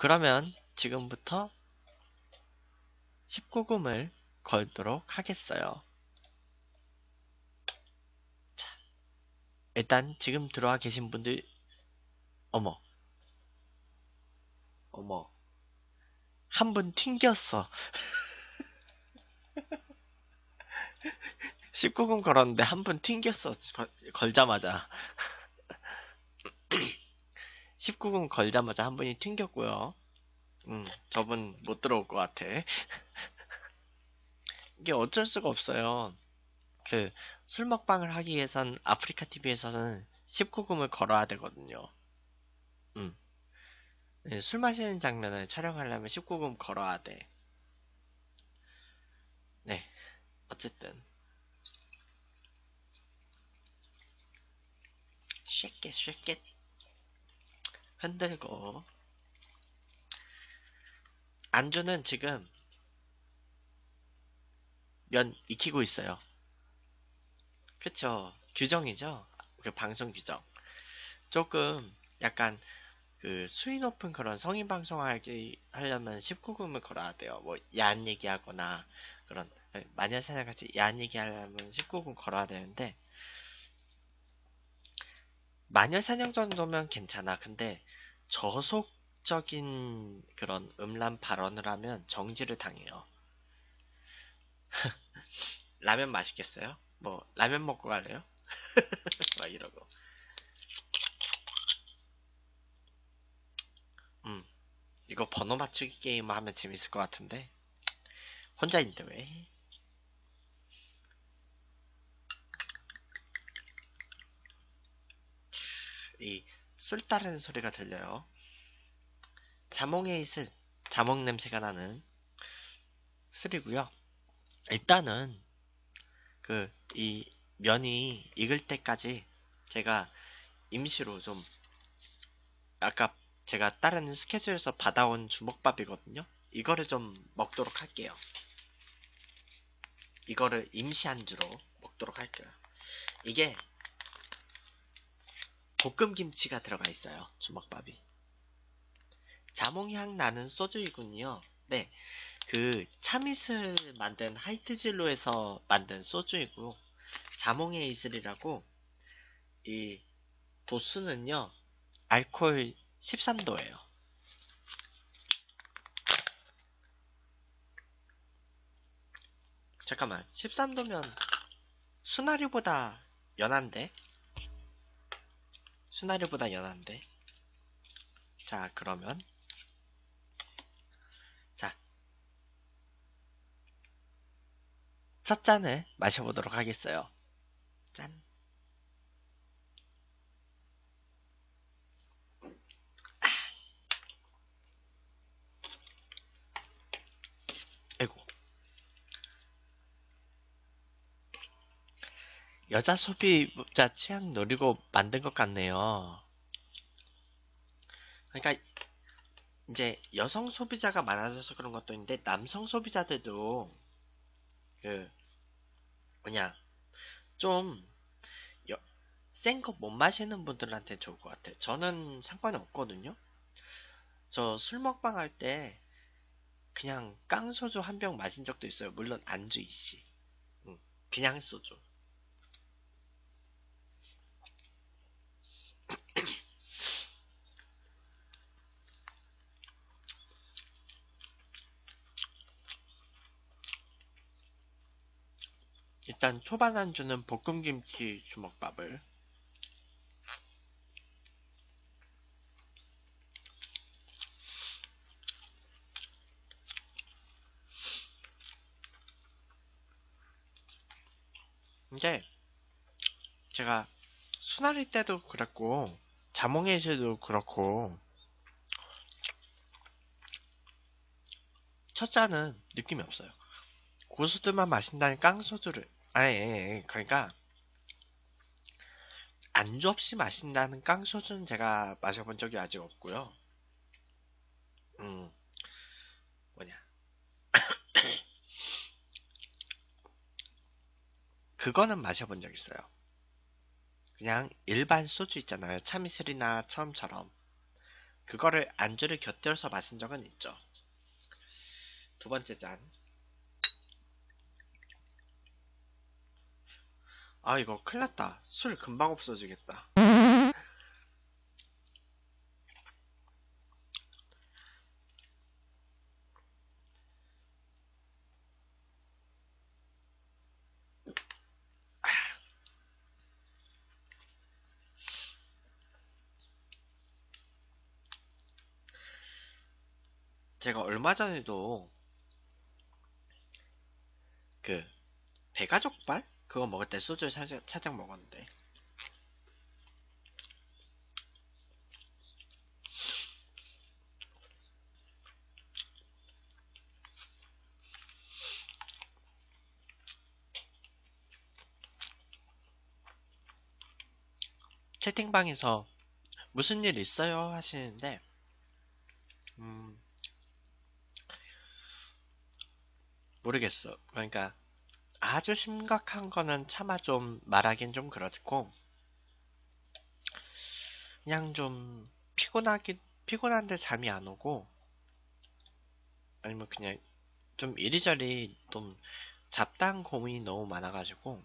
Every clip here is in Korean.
그러면 지금부터 19금을 걸도록 하겠어요. 자, 일단 지금 들어와 계신 분들, 어머, 한 분 튕겼어. 19금 걸었는데 한 분 튕겼어. 걸자마자. 19금 걸자마자 한 분이 튕겼고요. 저분 못 들어올 것 같아. 이게 어쩔 수가 없어요. 술 먹방을 하기 위해선 아프리카 TV에서는 19금을 걸어야 되거든요. 네, 술 마시는 장면을 촬영하려면 19금 걸어야 돼. 네, 어쨌든. 쉐킷 흔들고. 안주는 지금 면 익히고 있어요. 그쵸? 규정이죠? 방송 규정. 조금 약간 수위 높은 그런 성인 방송하기 하려면 19금을 걸어야 돼요. 뭐 야한 얘기하거나 그런 마녀사냥 같이 야한 얘기하려면 19금 걸어야 되는데 마녀사냥 정도면 괜찮아. 근데 저속적인 그런 음란 발언을 하면 정지를 당해요. 라면 맛있겠어요? 뭐 라면 먹고 갈래요? 막 이러고. 이거 번호 맞추기 게임 하면 재밌을 것 같은데 혼자 있는데 왜? 이 술 따르는 소리가 들려요. 자몽의 이슬, 자몽 냄새가 나는 술이고요. 일단은 이 면이 익을 때까지 제가 임시로 좀 아까 제가 다른 스케줄에서 받아온 주먹밥이거든요. 이거를 좀 먹도록 할게요. 이거를 임시 안주로 먹도록 할게요. 이게 볶음김치가 들어가 있어요. 주먹밥이. 자몽향 나는 소주이군요. 네, 참이슬 만든 하이트진로에서 만든 소주이고 자몽의 이슬이라고 이 도수는요 알코올 13도예요. 잠깐만 13도면 수나리보다 연한데? 수나리보다 연한데? 자 그러면 자 첫 잔을 마셔보도록 하겠어요. 짠. 아이고. 여자 소비자 취향 노리고 만든 것 같네요. 그러니까 이제 여성 소비자가 많아져서 그런 것도 있는데 남성 소비자들도 그 뭐냐 좀 센 거 못 마시는 분들한테 좋을 것 같아요. 저는 상관이 없거든요. 저 술 먹방 할 때 그냥 깡소주 한 병 마신 적도 있어요. 물론 안주 이씨. 그냥 소주. 일단 초반 안주는 볶음김치 주먹밥을. 근데 제가 수나리 때도 그랬고 자몽의 이슬도 그렇고 첫 잔은 느낌이 없어요. 고수들만 마신다는 깡소주를 아예 그러니까 안주 없이 마신다는 깡소주는 제가 마셔본 적이 아직 없고요. 음 뭐냐 그거는 마셔본 적 있어요. 그냥 일반 소주 있잖아요. 참이슬이나 처음처럼 그거를 안주를 곁들여서 마신 적은 있죠. 두 번째 잔. 아, 이거 큰일 났다. 술 금방 없어지겠다. 제가 얼마 전에도 그 배가족발? 그거 먹을 때 소주 살짝 먹었는데. 채팅방에서 무슨 일 있어요? 하시는데, 음, 모르겠어. 그러니까 아주 심각한 거는 차마 좀 말하긴 좀 그렇고, 그냥 좀 피곤한데 잠이 안 오고, 아니면 그냥 좀 이리저리 좀 잡다한 고민이 너무 많아가지고,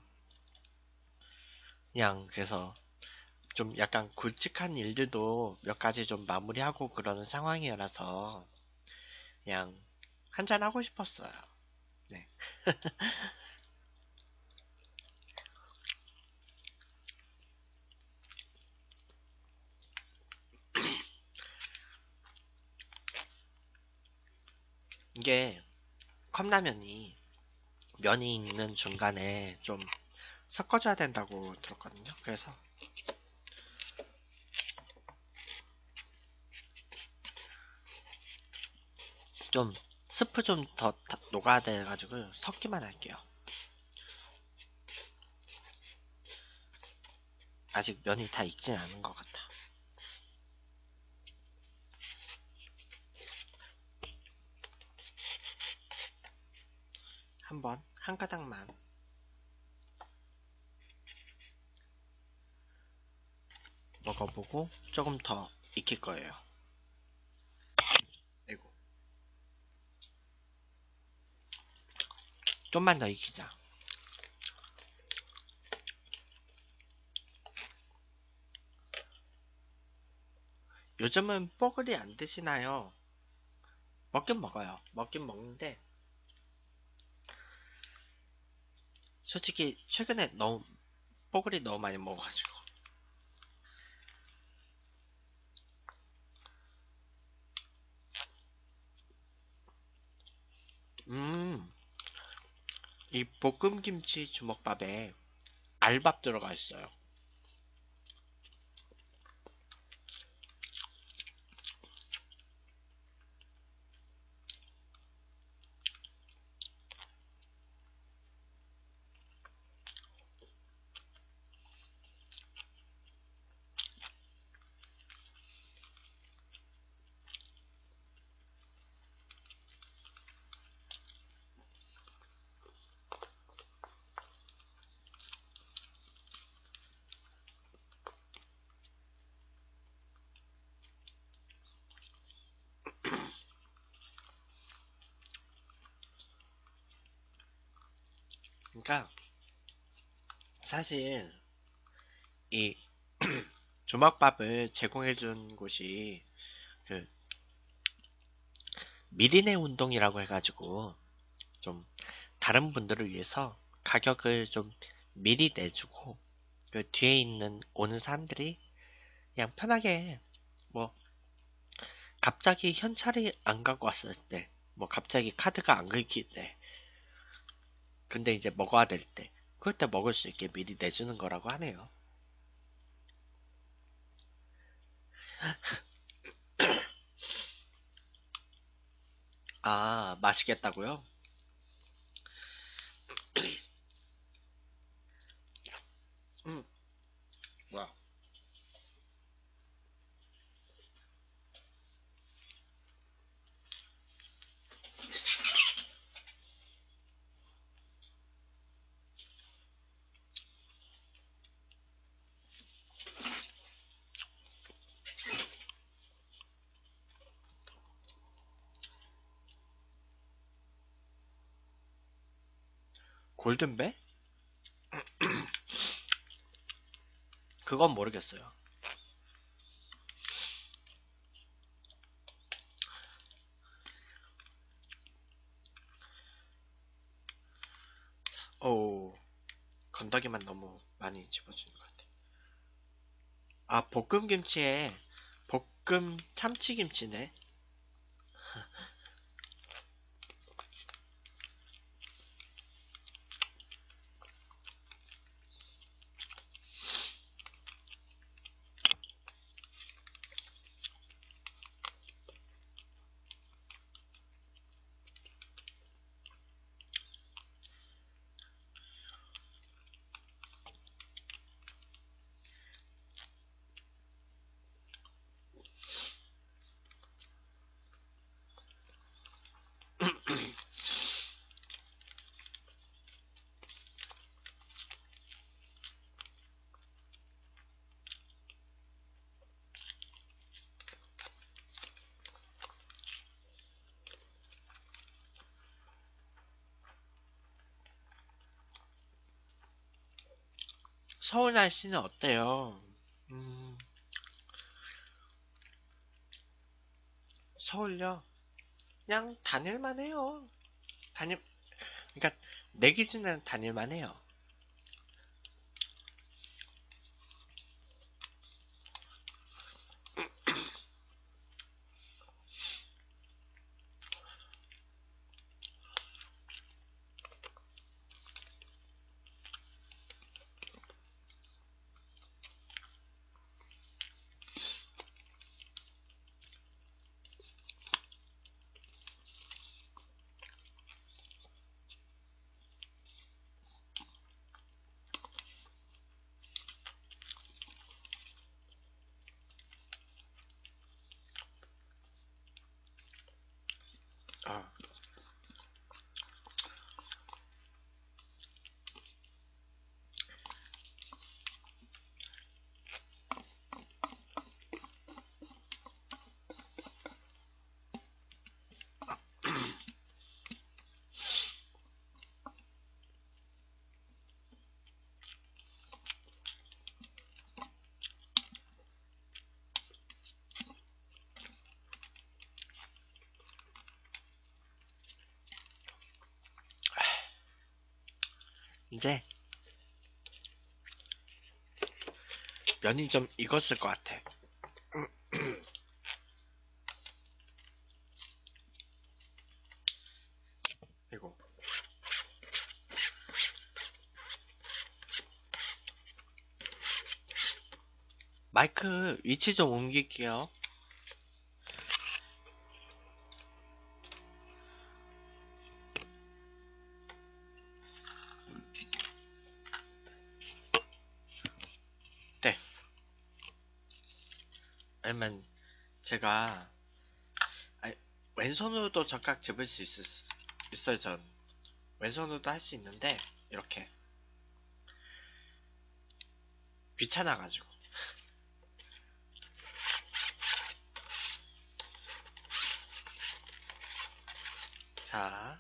그냥 그래서 좀 약간 굵직한 일들도 몇 가지 좀 마무리하고 그러는 상황이라서, 그냥 한잔 하고 싶었어요. 네. 이게 컵라면이 면이 있는 중간에 좀 섞어줘야 된다고 들었거든요. 그래서 좀 스프 좀 더 녹아야 돼가지고 섞기만 할게요. 아직 면이 다 익진 않은 것 같아. 한번 한 가닥만 먹어보고 조금 더 익힐 거예요. 아이고, 좀만 더 익히자. 요즘은 뽀글이 안 드시나요? 먹긴 먹어요. 먹긴 먹는데 솔직히 최근에 너무 뽀글이 너무 많이 먹어가지고. 음, 이 볶음김치 주먹밥에 알밥 들어가 있어요. 그러니까 사실 이 주먹밥을 제공해준 곳이 그 미리네 운동이라고 해가지고 좀 다른 분들을 위해서 가격을 좀 미리 내주고 그 뒤에 있는 오는 사람들이 그냥 편하게 뭐 갑자기 현찰이 안 갖고 왔을 때 뭐 갑자기 카드가 안 긁힐 때 근데 이제 먹어야 될 때 그럴 때 먹을 수 있게 미리 내주는 거라고 하네요. 아, 맛있겠다고요? 음, 뭐야. 골든벨? 그건 모르겠어요. 오, 건더기만 너무 많이 집어주는 것 같아. 아, 볶음김치에 볶음 참치김치네. 서울 날씨는 어때요? 음, 서울요? 그냥 다닐만 해요. 다닐, 그러니까 내 기준에는 다닐만 해요. 어, 이제 면이 좀 익었을 것 같아. 그리고 마이크 위치 좀 옮길게요. 됐어. 아니면 제가 아니, 왼손으로도 젓가락 집을 수 있어요, 전. 왼손으로도 할 수 있는데 이렇게 귀찮아가지고. 자,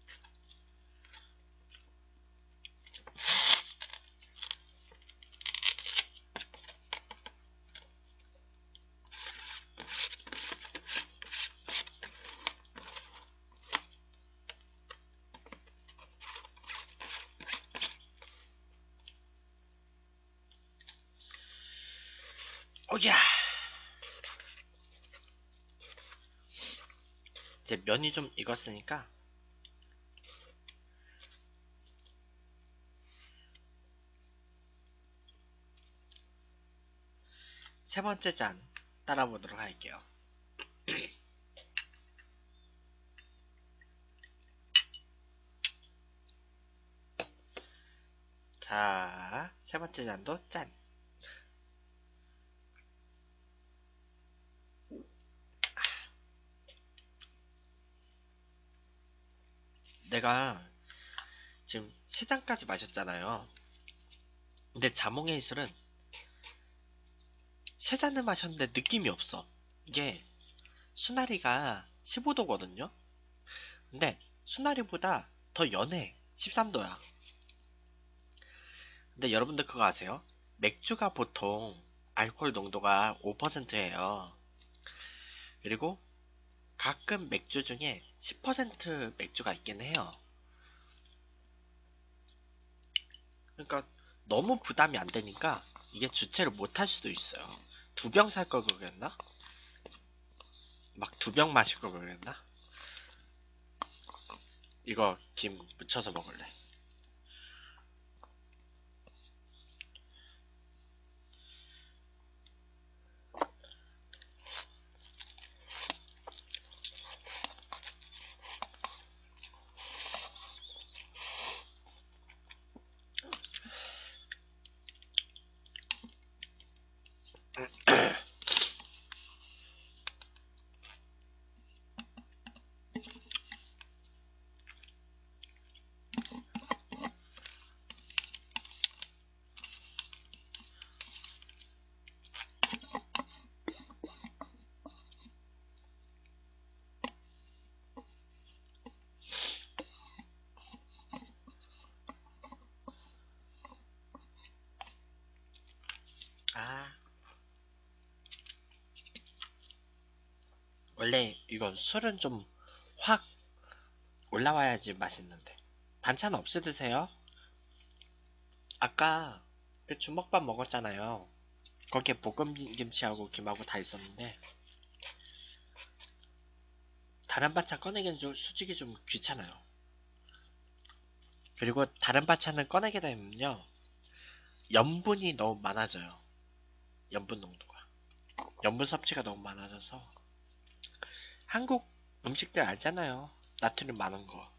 오야! 이제 면이 좀 익었으니까 세 번째 잔 따라보도록 할게요. 자, 세 번째 잔도 짠. 내가 지금 세 잔까지 마셨잖아요. 근데 자몽의 이슬은 세 잔을 마셨는데 느낌이 없어. 이게 수나리가 15도거든요. 근데 수나리보다 더 연해. 13도야. 근데 여러분들 그거 아세요? 맥주가 보통 알코올 농도가 5%예요. 그리고 가끔 맥주 중에 10% 맥주가 있긴 해요. 그러니까 너무 부담이 안 되니까 이게 주체를 못 할 수도 있어요. 2병 살 걸 그랬나? 막 2병 마실 걸 그랬나? 이거 김 묻혀서 먹을래. 아, 원래 이거 술은 좀 확 올라와야지 맛있는데. 반찬 없이 드세요? 아까 그 주먹밥 먹었잖아요. 거기에 볶음김치하고 김하고 다 있었는데 다른 반찬 꺼내기는 좀 솔직히 좀 귀찮아요. 그리고 다른 반찬을 꺼내게 되면요 염분이 너무 많아져요. 염분 농도가 염분 섭취가 너무 많아져서 한국 음식들 알잖아요. 나트륨 많은 거.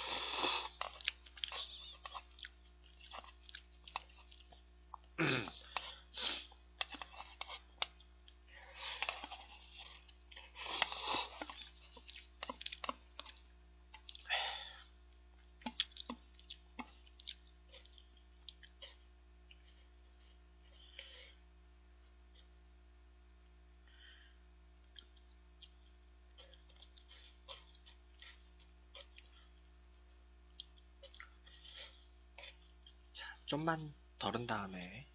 좀만 덜은 다음에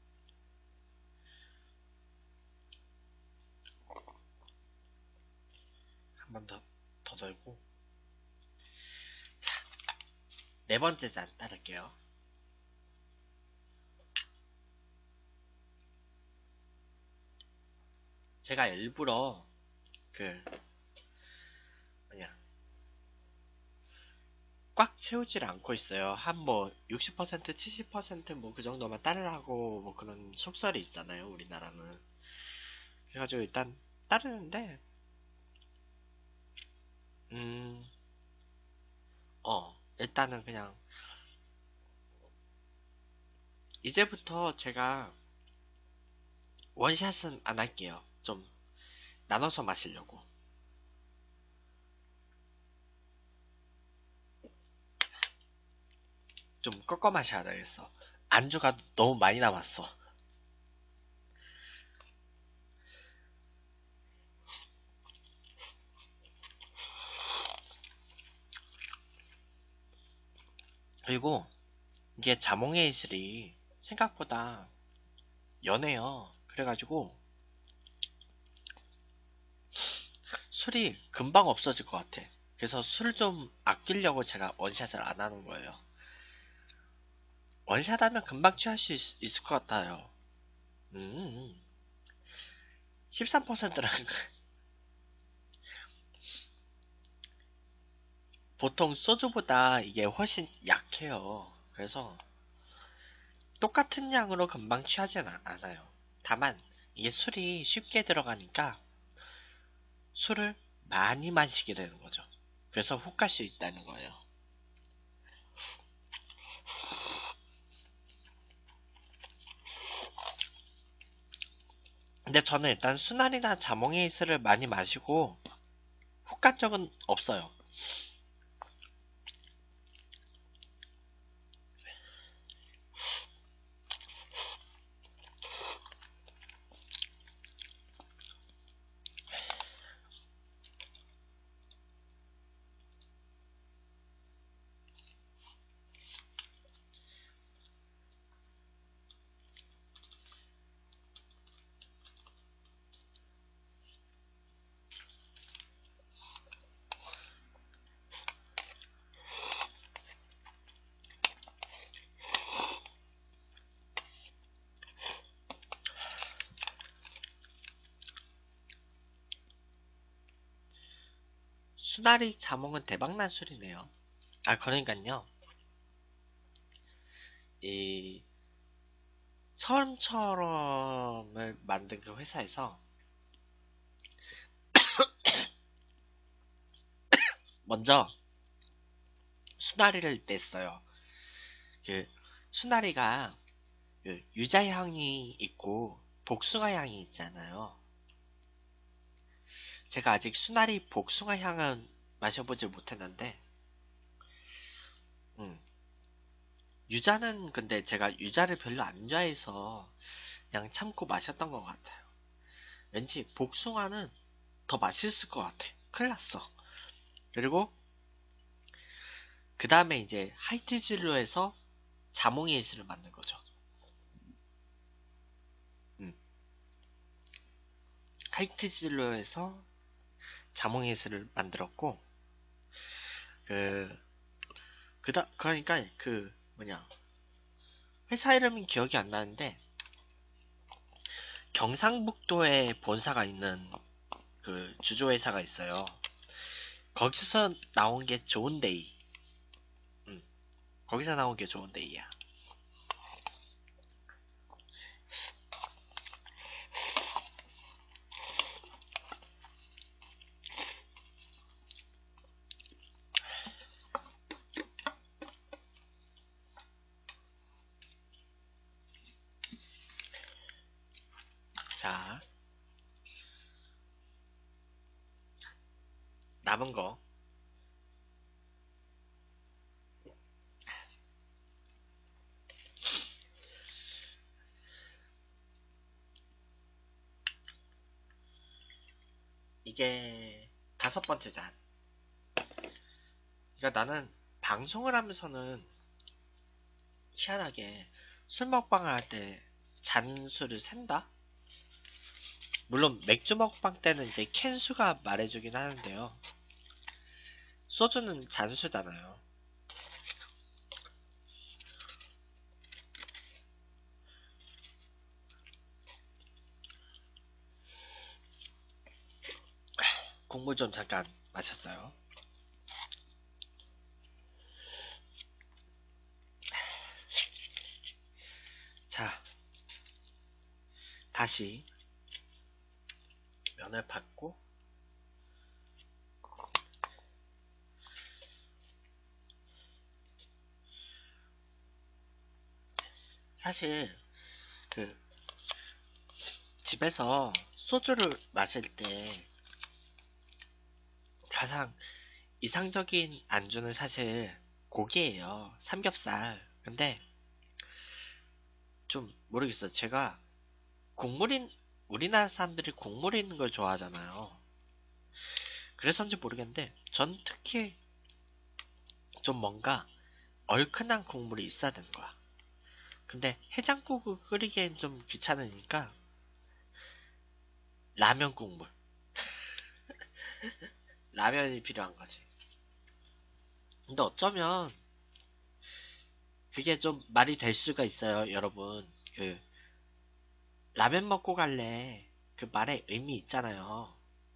한 번 더 덜고 네 번째 잔 따를게요. 제가 일부러 그 뭐냐 꽉 채우질 않고 있어요. 한 뭐 60% 70% 그 정도만 따르라고 뭐 그런 속설이 있잖아요. 우리나라는. 그래가지고 일단 따르는데 음, 일단은 그냥 이제부터 제가 원샷은 안 할게요. 좀 나눠서 마시려고. 좀 꺾어 마셔야 되겠어. 안주가 너무 많이 남았어. 그리고 이게 자몽의 이슬이 생각보다 연해요. 그래가지고 술이 금방 없어질 것 같아. 그래서 술을 좀 아끼려고 제가 원샷을 안 하는 거예요. 원샷 하면 금방 취할 수 있을 것 같아요. 13%라는 거. 보통 소주보다 이게 훨씬 약해요. 그래서 똑같은 양으로 금방 취하진 않아요. 다만 이게 술이 쉽게 들어가니까 술을 많이 마시게 되는 거죠. 그래서 훅 갈 수 있다는 거예요. 근데 저는 일단 순알이나 자몽의 이슬을 많이 마시고 훅 간 적은 없어요. 수나리 자몽은 대박난 술이네요. 아, 그러니까요. 이 처음처럼을 만든 그 회사에서 먼저 수나리를 냈어요. 그 수나리가 그 유자향이 있고 복숭아 향이 있잖아요. 제가 아직 수나리 복숭아 향은 마셔보질 못했는데, 음, 유자는 근데 제가 유자를 별로 안 좋아해서 그냥 참고 마셨던 것 같아요. 왠지 복숭아는 더 맛있을 것 같아. 큰일 났어. 그리고 그 다음에 이제 하이티즐로에서 자몽이 에이스를 만든 거죠. 음, 하이티즐로에서 자몽 에이스를 만들었고, 그, 그러니까 그 뭐냐, 회사 이름이 기억이 안 나는데 경상북도에 본사가 있는 그 주조회사가 있어요. 거기서 나온 게 좋은데이. 음, 거기서 나온 게 좋은데이야. 자, 남은 거. 이게 다섯 번째 잔. 그러니까 나는 방송을 하면서는 희한하게 술 먹방을 할 때 잔수를 센다? 물론 맥주 먹방 때는 이제 캔수가 말해주긴 하는데요. 소주는 잔수잖아요. 국물 좀 잠깐 마셨어요. 자, 다시 면을 받고 사실 그 집에서 소주를 마실 때 가장 이상적인 안주는 사실 고기예요. 삼겹살. 근데 좀 모르겠어요. 제가 국물인 우리나라 사람들이 국물 있는 걸 좋아하잖아요. 그래서인지 모르겠는데 전 특히 좀 뭔가 얼큰한 국물이 있어야 되는 거야. 근데 해장국을 끓이기엔 좀 귀찮으니까 라면 국물. 라면이 필요한 거지. 근데 어쩌면 그게 좀 말이 될 수가 있어요, 여러분. 그 라면 먹고 갈래. 그 말에 의미 있잖아요.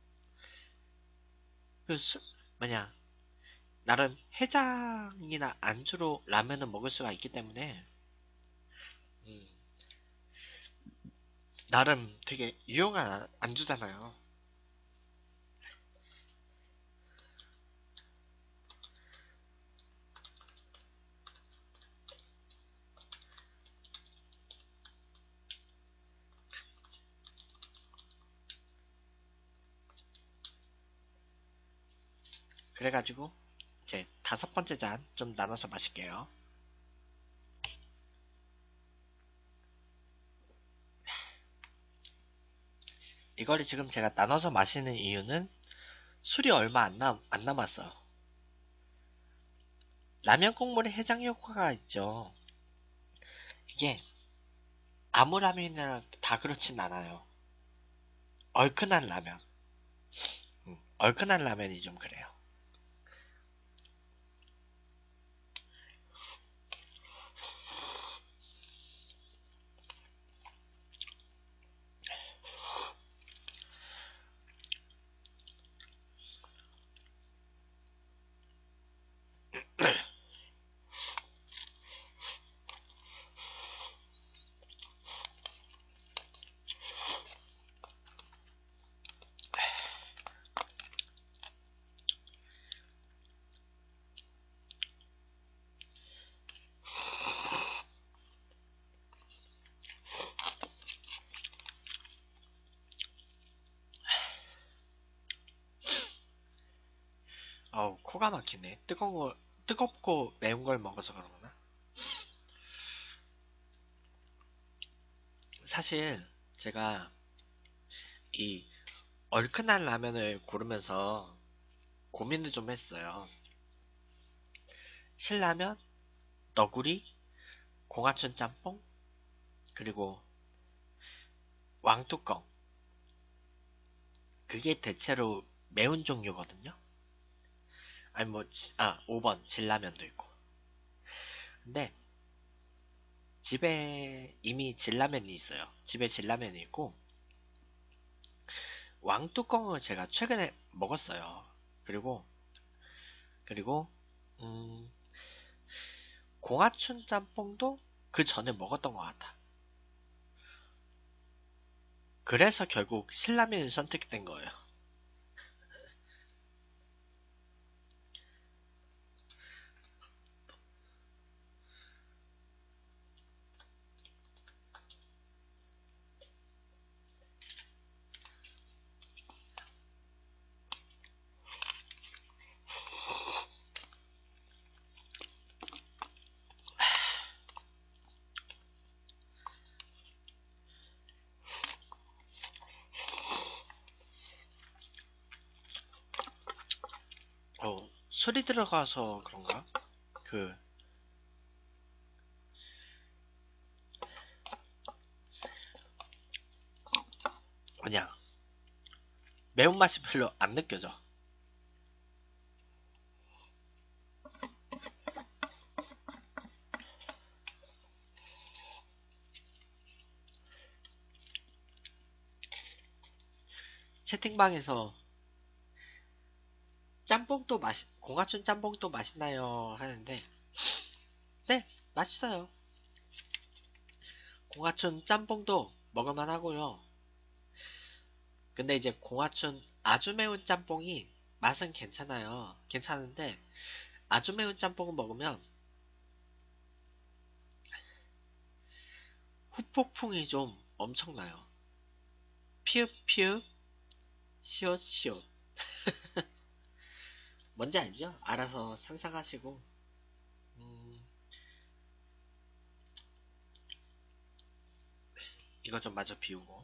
그 뭐냐, 나름 해장이나 안주로 라면을 먹을 수가 있기 때문에 음, 나름 되게 유용한 안주잖아요. 그래가지고 이제 다섯 번째 잔 좀 나눠서 마실게요. 이거를 지금 제가 나눠서 마시는 이유는 술이 얼마 안 남았어요. 라면 국물에 해장 효과가 있죠. 이게 아무 라면이나 다 그렇진 않아요. 얼큰한 라면. 얼큰한 라면이 좀 그래요. 어우, 코가 막히네. 뜨겁고 매운 걸 먹어서 그런가? 사실, 제가 이 얼큰한 라면을 고르면서 고민을 좀 했어요. 신라면, 너구리, 공화춘 짬뽕, 그리고 왕뚜껑. 그게 대체로 매운 종류거든요. 아니, 5번, 진라면도 있고. 근데, 집에 이미 진라면이 있어요. 집에 진라면이 있고, 왕뚜껑을 제가 최근에 먹었어요. 그리고, 그리고, 음, 공화춘 짬뽕도 그 전에 먹었던 것 같아. 그래서 결국 신라면이 선택된 거예요. 술이 들어가서 그런가? 그, 그냥, 매운맛이 별로 안 느껴져. 채팅방에서 공화춘 짬뽕도 맛있나요? 하는데, 네, 맛있어요. 공화춘 짬뽕도 먹을만 하고요. 근데 이제 공화춘 아주 매운 짬뽕이 맛은 괜찮아요. 괜찮은데, 아주 매운 짬뽕을 먹으면 후폭풍이 좀 엄청나요. 피읍피읍, 시옷시옷. 뭔지 알죠? 알아서 상상하시고, 음, 이거 좀 마저 비우고.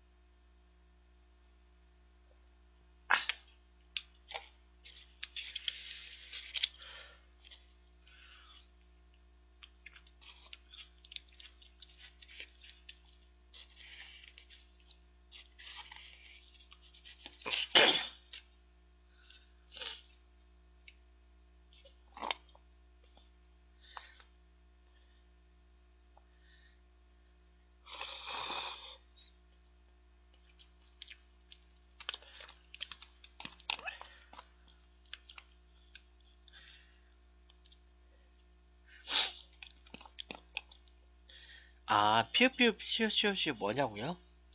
아, 피읍피읍, 시옷시옷이 뭐냐고요?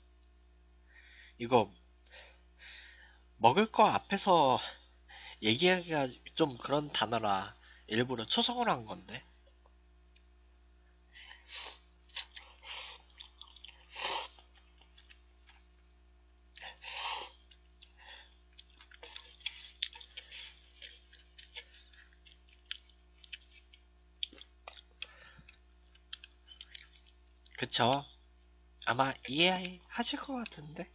이거 먹을 거 앞에서 얘기하기가 좀 그런 단어라 일부러 초성을 한 건데. 그쵸? 아마 이해하실 것 같은데.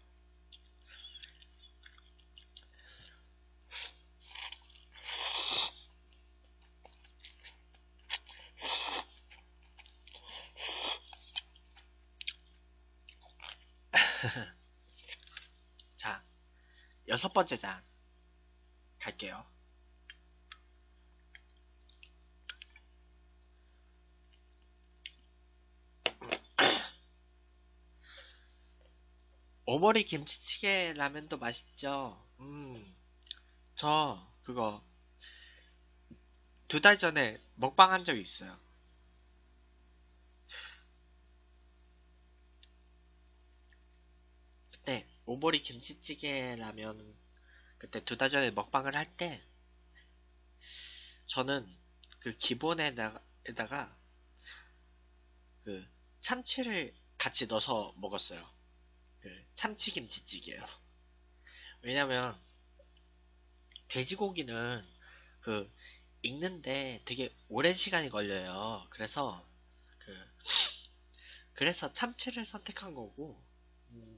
자, 여섯 번째 장 갈게요. 오모리 김치찌개 라면도 맛있죠? 저 그거 2달 전에 먹방 한 적 있어요. 그때 오모리 김치찌개 라면 그때 2달 전에 먹방을 할 때 저는 그 기본에다가 그 참치를 같이 넣어서 먹었어요. 그 참치김치찌개요. 왜냐면 돼지고기는 그 읽는데 되게 오랜 시간이 걸려요. 그 그래서 참치를 선택한 거고. 음,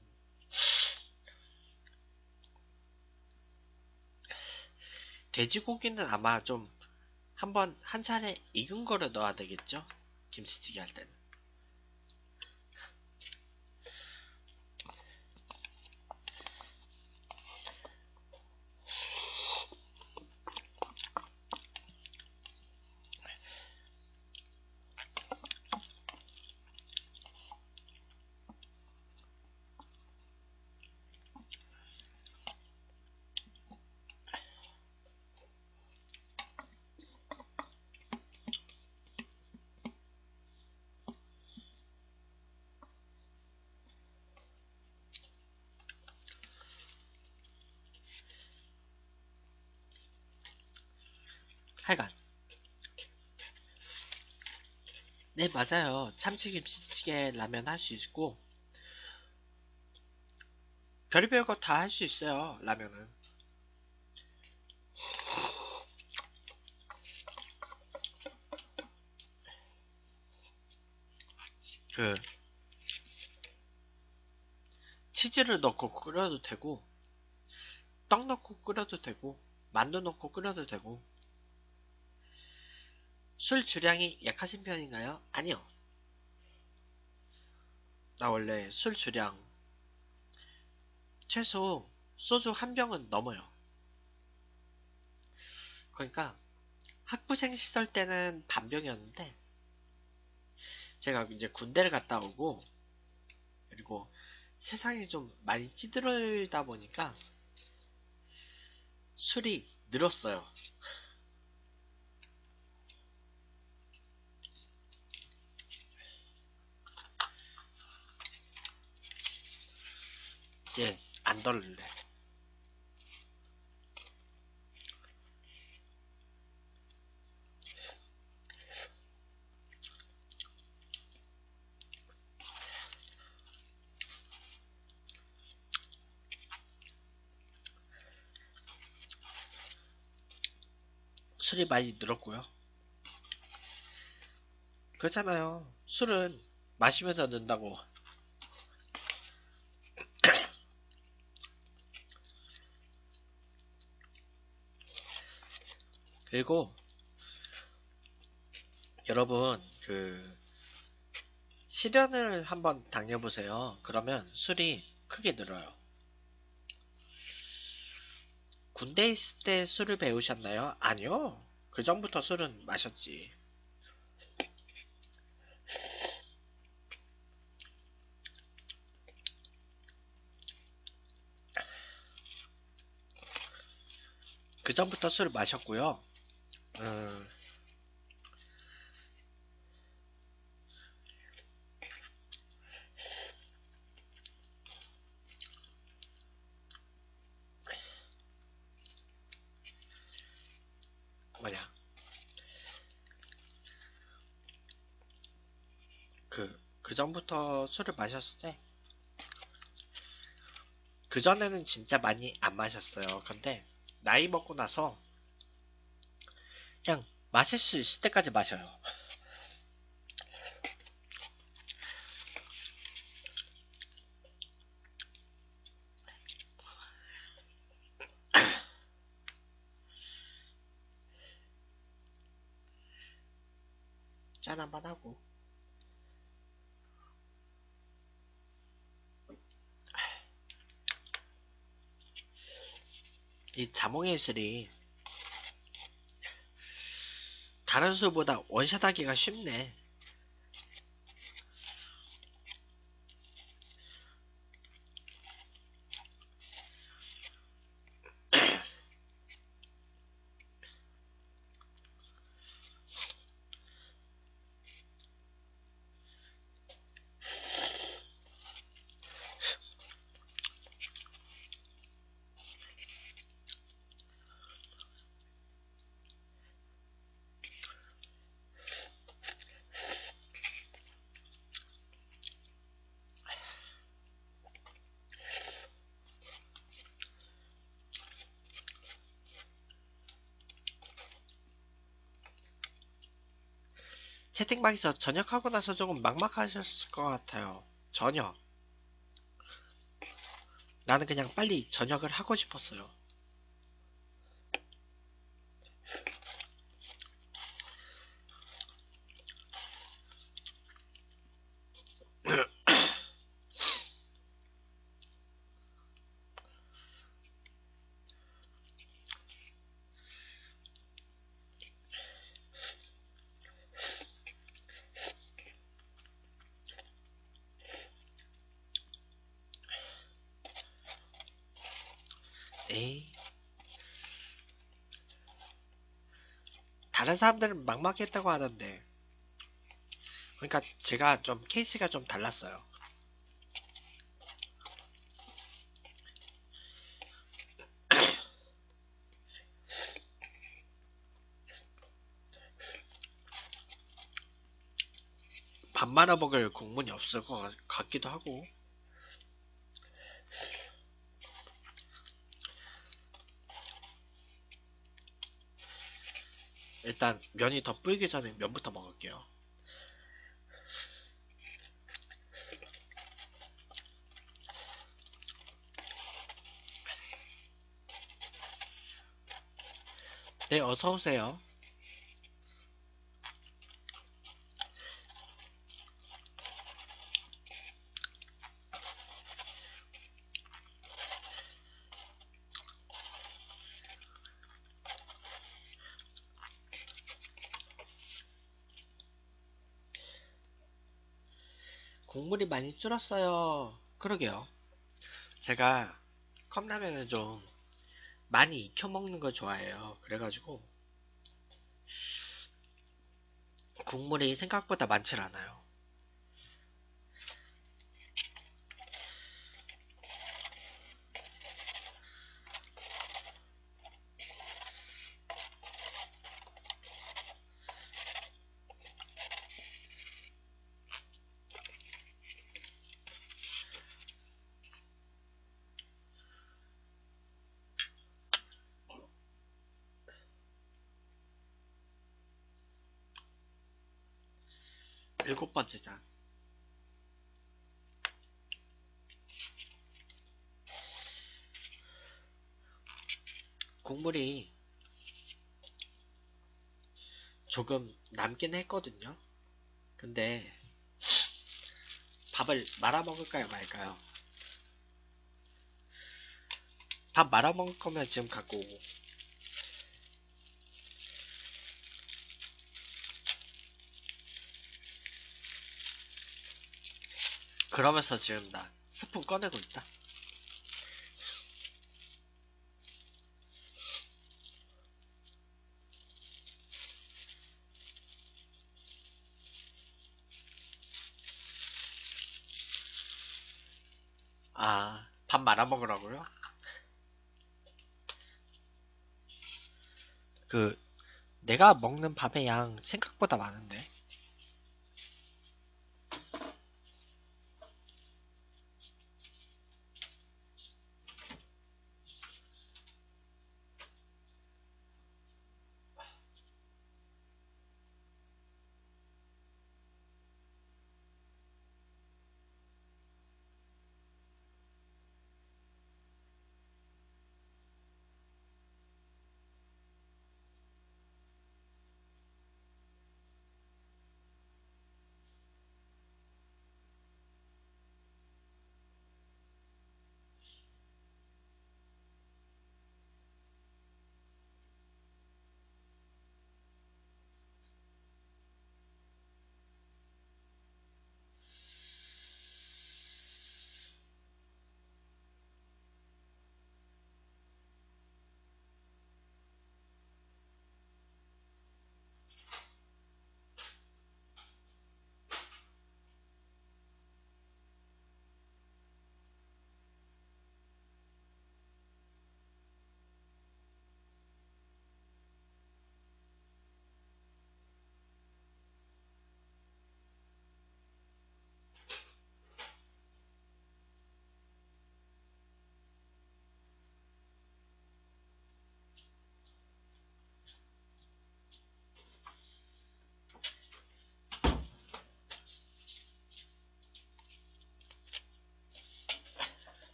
돼지고기는 아마 좀 한번 한 차례 익은 거를 넣어야 되겠죠? 김치찌개 할 때는. 하여간 네, 맞아요. 참치김치찌개 라면 할 수 있고 별의별 거 다 할 수 있어요. 라면은. 그 치즈를 넣고 끓여도 되고 떡 넣고 끓여도 되고 만두 넣고 끓여도 되고. 술 주량이 약하신 편인가요? 아니요. 나 원래 술 주량 최소 소주 한 병은 넘어요. 그러니까 학부생 시절 때는 반병이었는데 제가 이제 군대를 갔다 오고 그리고 세상이 좀 많이 찌들어다 보니까 술이 늘었어요. 이제 안 덜래. 술이 많이 늘었고요. 그렇잖아요. 술은 마시면서 는다고. 그리고 여러분 실현을 한번 당해보세요. 그러면 술이 크게 늘어요. 군대 있을 때 술을 배우셨나요? 아니요. 그 전부터 술은 마셨지. 그 전부터 술을 마셨고요. 음, 뭐냐. 그 전부터 술을 마셨을 때, 그전에는 진짜 많이 안 마셨어요. 근데, 나이 먹고 나서, 그냥 마실 수 있을 때까지 마셔요. 짠 한번 하고. 이 자몽의 술이 다른 술보다 원샷 하기가 쉽네. 채팅방에서 전역하고 나서 조금 막막하셨을 것 같아요. 전역. 나는 그냥 빨리 전역을 하고 싶었어요. 에이. 다른 사람들은 막막했다고 하던데. 그러니까 제가 좀 케이스가 좀 달랐어요. 밥 말아 먹을 국문이 없을 것 같기도 하고. 일단 면이 더 불기 전에 면부터 먹을게요. 네, 어서 오세요. 국물이 많이 줄었어요. 그러게요. 제가 컵라면을 좀 많이 익혀 먹는 걸 좋아해요. 그래가지고 국물이 생각보다 많질 않아요. 일곱 번째 장. 국물이 조금 남긴 했거든요. 근데 밥을 말아 먹을까요, 말까요? 밥 말아 먹을 거면 지금 갖고 오고. 그러면서 지금 나 스푼 꺼내고 있다. 아, 밥 말아 먹으라고요? 그, 내가 먹는 밥의 양 생각보다 많은데.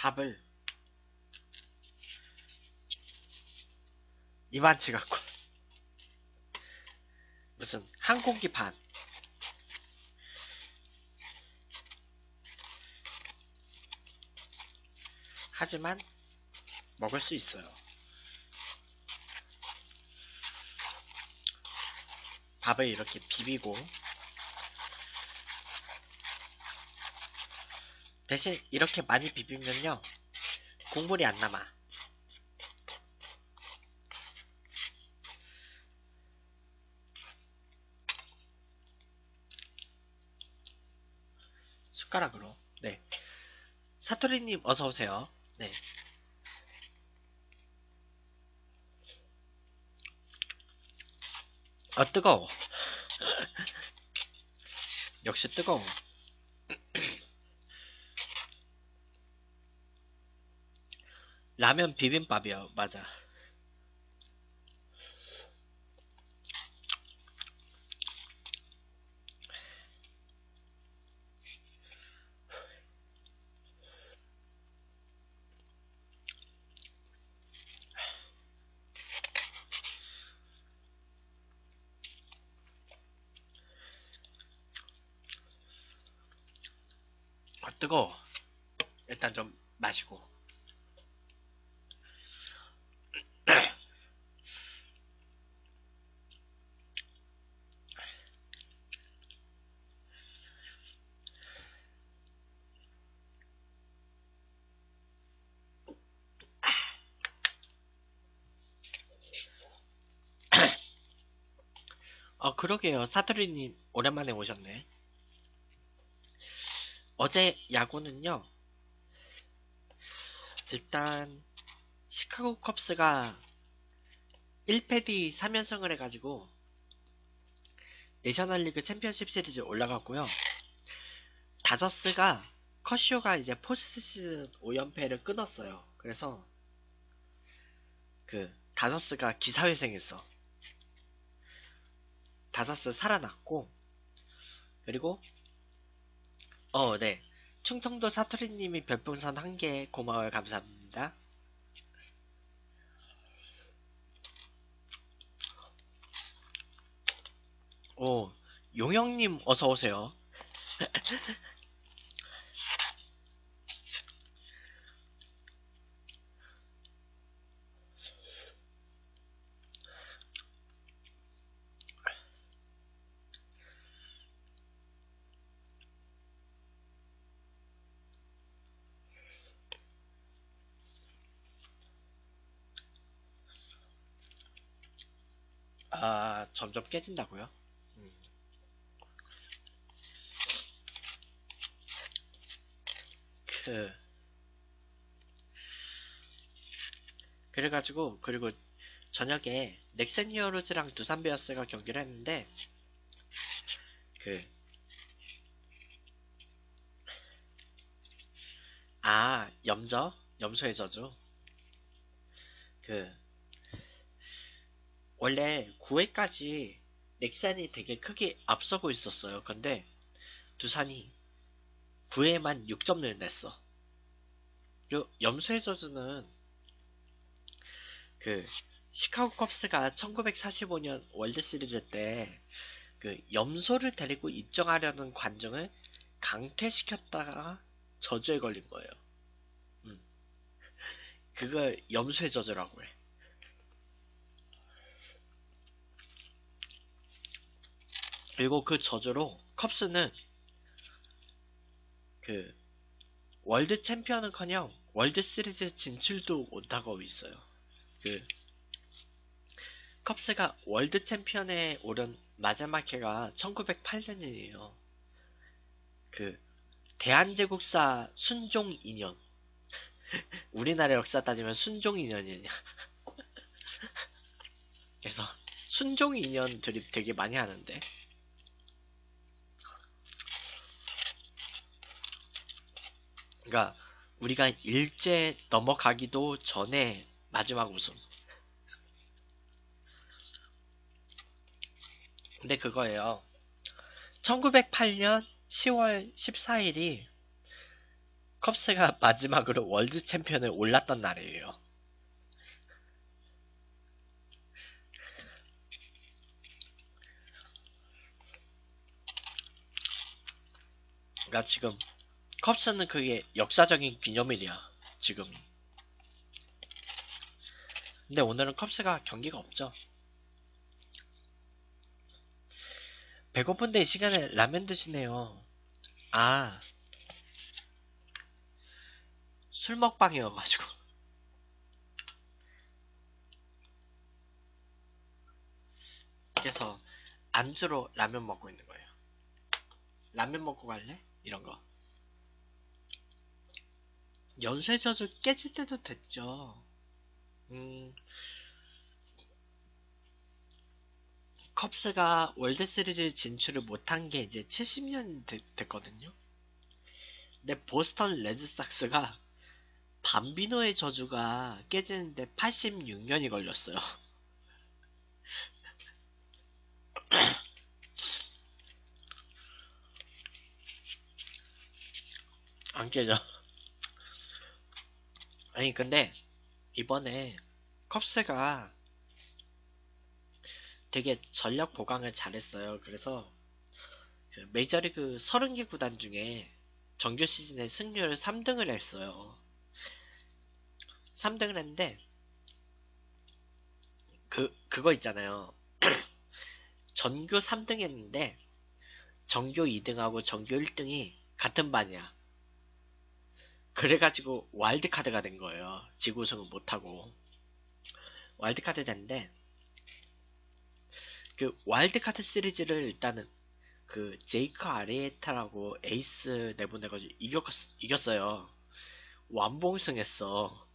밥을 이만치 갖고 왔어. 무슨 한 공기 반. 하지만 먹을 수 있어요. 밥을 이렇게 비비고 대신 이렇게 많이 비비면요 국물이 안 남아. 숟가락으로. 네. 사토리님 어서 오세요. 네. 아 뜨거워. 역시 뜨거워. 라면 비빔밥이요. 맞아. 아 뜨거워. 일단 좀 마시고. 그러게요. 사토리님 오랜만에 오셨네. 어제 야구는요. 일단 시카고 컵스가 1패 뒤 3연승을 해가지고 내셔널리그 챔피언십 시리즈 올라갔고요. 다저스가 커쇼가 이제 포스트 시즌 5연패를 끊었어요. 그래서 그 다저스가 기사회생했어. 다저스 살아났고 그리고 네. 충청도 사투리님이 별풍선 1개 고마워요. 감사합니다. 용영님 어서오세요. 아, 점점 깨진다고요? 음. 그 그래가지고 그리고 저녁에 넥센 히어로즈랑 두산 베어스가 경기를 했는데 그 염소의 저주. 그 원래 9회까지 넥센이 되게 크게 앞서고 있었어요. 근데 두산이 9회만 6점을 냈어. 그리고 염소의 저주는 그 시카고 컵스가 1945년 월드 시리즈 때 그 염소를 데리고 입장하려는 관중을 강퇴시켰다가 저주에 걸린 거예요. 음. 그걸 염소의 저주라고 해. 그리고 그 저주로 컵스는 그 월드 챔피언은커녕 월드 시리즈 진출도 못하고 있어요. 그 컵스가 월드 챔피언에 오른 마지막 해가 1908년이에요. 그 대한제국사 순종 2년. 우리나라 역사 따지면 순종 2년이냐. 그래서 순종 2년 드립 되게 많이 하는데. 그러니까 우리가 일제 넘어가기도 전에 마지막 우승. 근데 그거예요. 1908년 10월 14일이 컵스가 마지막으로 월드 챔피언에 올랐던 날이에요. 그러니까 지금 컵스는 그게 역사적인 기념일이야. 지금이. 근데 오늘은 컵스가 경기가 없죠. 배고픈데 이 시간에 라면 드시네요. 아, 술 먹방이어가지고. 그래서 안주로 라면 먹고 있는 거예요. 라면 먹고 갈래? 이런 거. 연쇄 저주 깨질 때도 됐죠. 컵스가 월드 시리즈 진출을 못한 게 이제 70년 됐거든요. 근데 보스턴 레드삭스가 밤비노의 저주가 깨지는데 86년이 걸렸어요. 안 깨져. 아니 근데 이번에 컵스가 되게 전력 보강을 잘했어요. 그래서 그 메이저리그 30개 구단 중에 정규 시즌에 승률 3등을 했어요. 3등을 했는데 그거 있잖아요. 전교 3등 했는데 정교 2등하고 정교 1등이 같은 반이야. 그래가지고 와일드카드가 된 거예요. 지구 우승은 못하고 와일드카드 됐는데 그 와일드카드 시리즈를 일단은 그 제이크 아리에타라고 에이스 내보내가지고 이겼어요. 완봉승했어.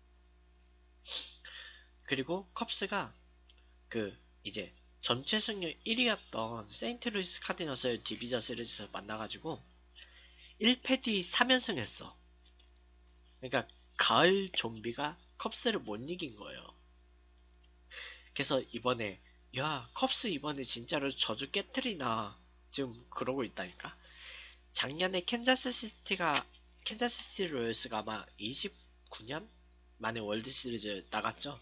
그리고 컵스가 그 이제 전체 승률 1위였던 세인트루이스 카디너스를 디비전 시리즈에서 만나가지고 1패 뒤 3연승 했어. 그러니까 가을 좀비가 컵스를 못 이긴 거예요. 그래서 이번에 야 컵스 이번에 진짜로 저주 깨트리나 지금 그러고 있다니까. 작년에 캔자스시티 로열스가 아마 29년 만에 월드 시리즈 나갔죠.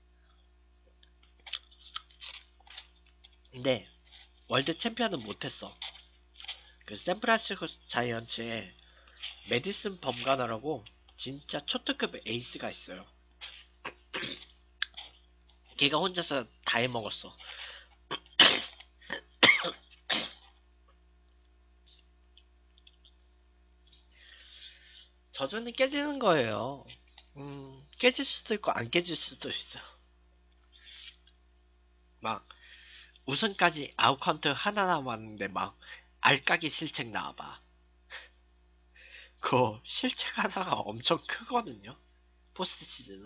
근데 월드 챔피언은 못했어. 그 샌프란시스코 자이언츠에 메디슨 범가너라고 진짜 초특급 에이스가 있어요. 걔가 혼자서 다 해먹었어. 저주는 깨지는 거예요. 깨질 수도 있고 안 깨질 수도 있어. 막 우승까지 아웃카운트 하나 남았는데 막 알까기 실책 나와봐. 그 실책 하나가 엄청 크거든요. 포스트 시즌은.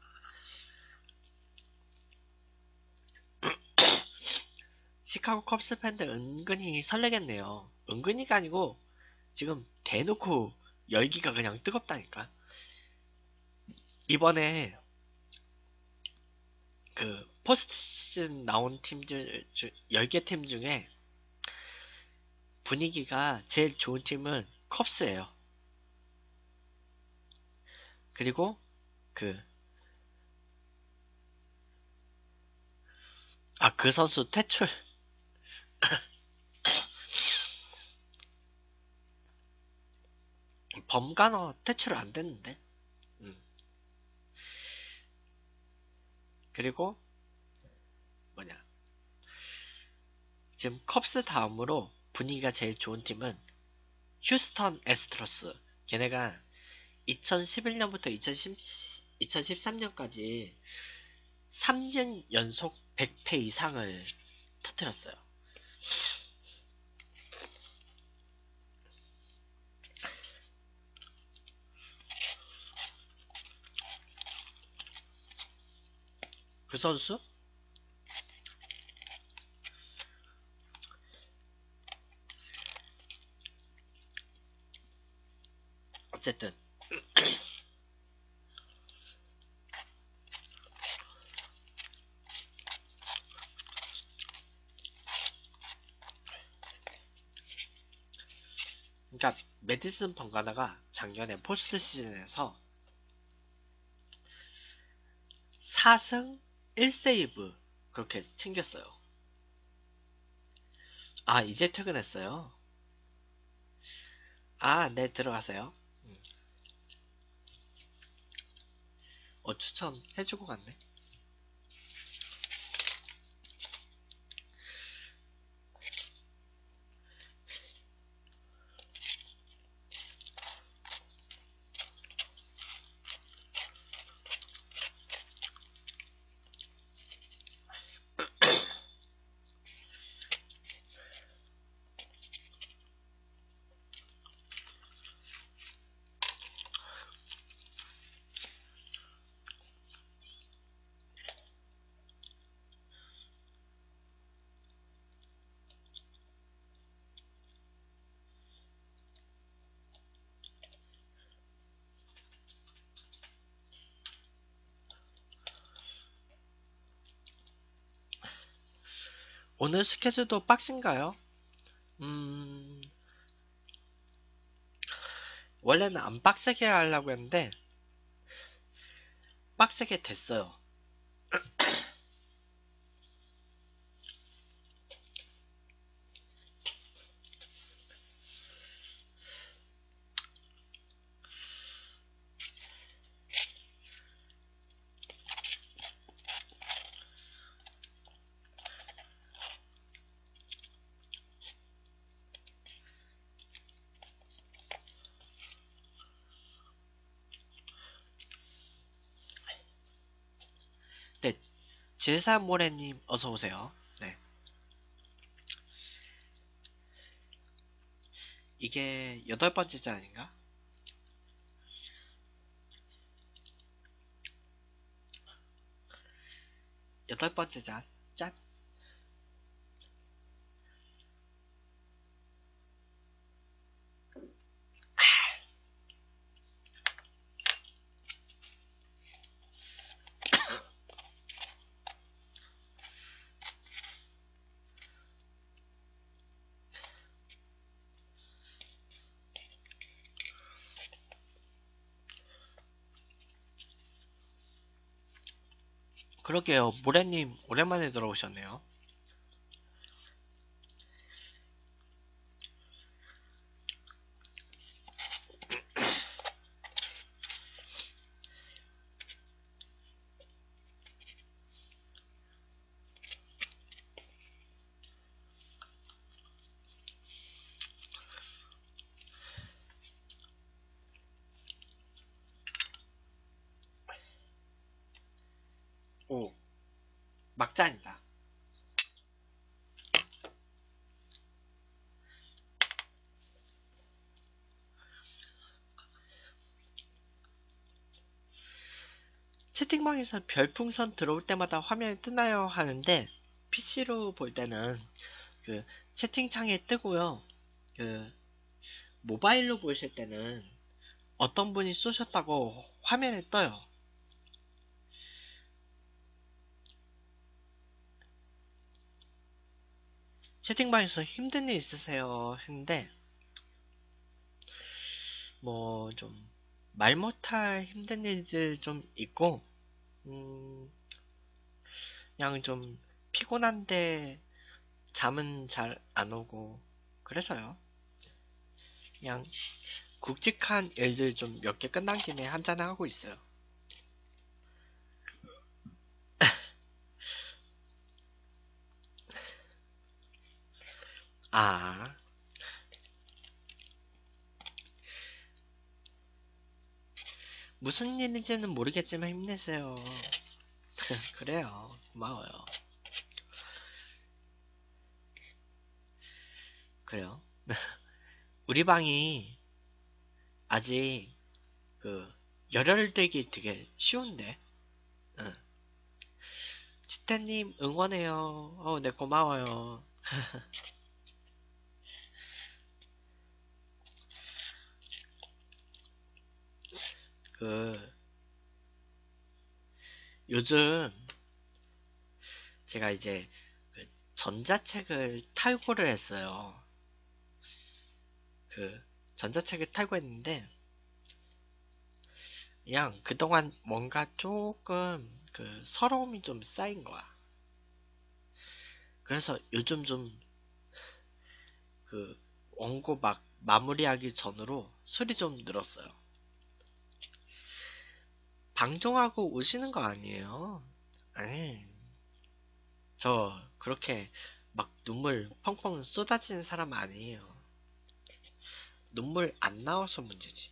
시카고 컵스 팬들 은근히 설레겠네요. 은근히가 아니고 지금 대놓고 열기가 그냥 뜨겁다니까. 이번에 그 포스트 시즌 나온 팀들 10개 팀 중에 분위기가 제일 좋은 팀은 컵스예요. 그리고 그 그 선수 퇴출. 범가너 퇴출 안 됐는데. 그리고 뭐냐. 지금 컵스 다음으로 분위기가 제일 좋은 팀은 휴스턴 에스트로스. 걔네가 2011년부터 2013년까지 3년 연속 100패 이상을 터뜨렸어요. 그 선수? 어쨌든 그러니까 메디슨 번가나가 작년에 포스트 시즌에서 4승 1세이브 그렇게 챙겼어요. 아, 이제 퇴근했어요. 아, 네, 들어가세요. 추천해주고 갔네. 오늘 스케줄도 빡신가요? 음, 원래는 안 빡세게 하려고 했는데, 빡세게 됐어요. 네, 질사모래님 어서오세요. 네, 이게 8번째 잔인가? 8번째 잔. 짠. 그러게요, 모래님 오랜만에 들어오셨네요. 오, 막잔이다. 채팅방에서 별풍선 들어올 때마다 화면이 뜨나요? 하는데, PC로 볼 때는 그 채팅창에 뜨고요. 그 모바일로 보실 때는 어떤 분이 쏘셨다고 화면에 떠요. 채팅방에서 힘든 일 있으세요? 했는데, 뭐, 좀, 말 못할 힘든 일들 좀 있고, 음, 그냥 좀 피곤한데 잠은 잘 안 오고, 그래서요. 그냥 굵직한 일들 좀 몇 개 끝난 김에 한잔 하고 있어요. 아, 무슨 일인지는 모르겠지만 힘내세요. 그래요. 고마워요. 그래요. 우리 방이 아직 그 열혈되기 되게 쉬운데. 응. 치태님 응원해요. 네 고마워요. 그 요즘 제가 이제 전자책을 탈고를 했어요. 그 전자책을 탈고 했는데 그냥 그동안 뭔가 조금 그 서러움이 좀 쌓인 거야. 그래서 요즘 좀 그 원고 막 마무리하기 전으로 술이 좀 늘었어요. 방종하고 우시는 거 아니에요? 아니, 저 그렇게 막 눈물 펑펑 쏟아지는 사람 아니에요. 눈물 안 나와서 문제지.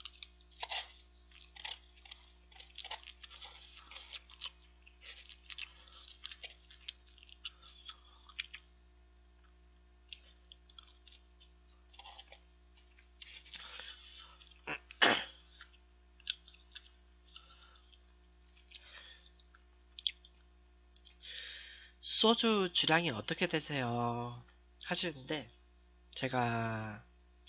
소주 주량이 어떻게 되세요? 하시는데 제가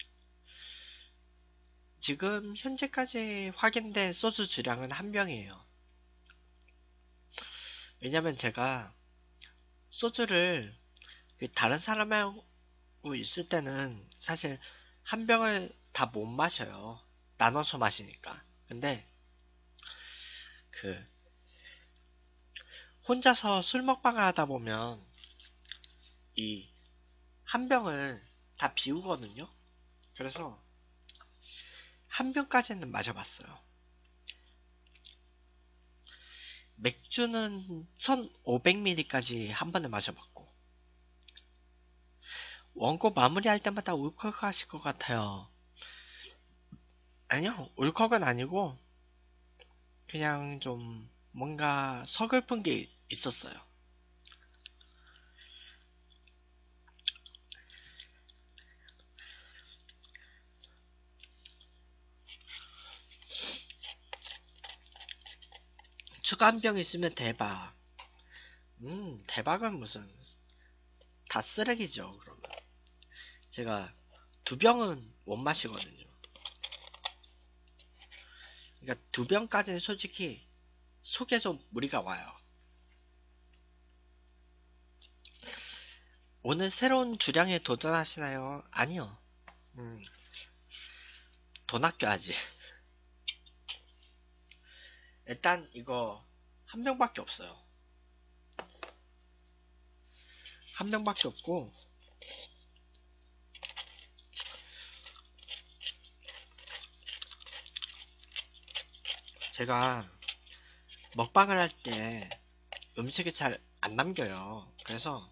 지금 현재까지 확인된 소주 주량은 한 병이에요. 왜냐면 제가 소주를 다른 사람하고 있을 때는 사실 한 병을 다 못 마셔요. 나눠서 마시니까. 근데 그 혼자서 술 먹방을 하다 보면 이 한 병을 다 비우거든요. 그래서 한 병까지는 마셔봤어요. 맥주는 1500ml까지 한 번에 마셔봤고 원고 마무리할 때마다 울컥하실 것 같아요. 아니요, 울컥은 아니고 그냥 좀 뭔가 서글픈 게 있었어요. 추가 한 병 있으면 대박. 대박은 무슨 다 쓰레기죠. 그러면 제가 두 병은 못 마시거든요. 그러니까 두 병까지는 솔직히 속에 좀 무리가 와요. 오늘 새로운 주량에 도전하시나요? 아니요. 음, 돈 아껴야지. 일단 이거 한 병밖에 없어요. 한 병밖에 없고 제가 먹방을 할 때 음식이 잘 안 남겨요. 그래서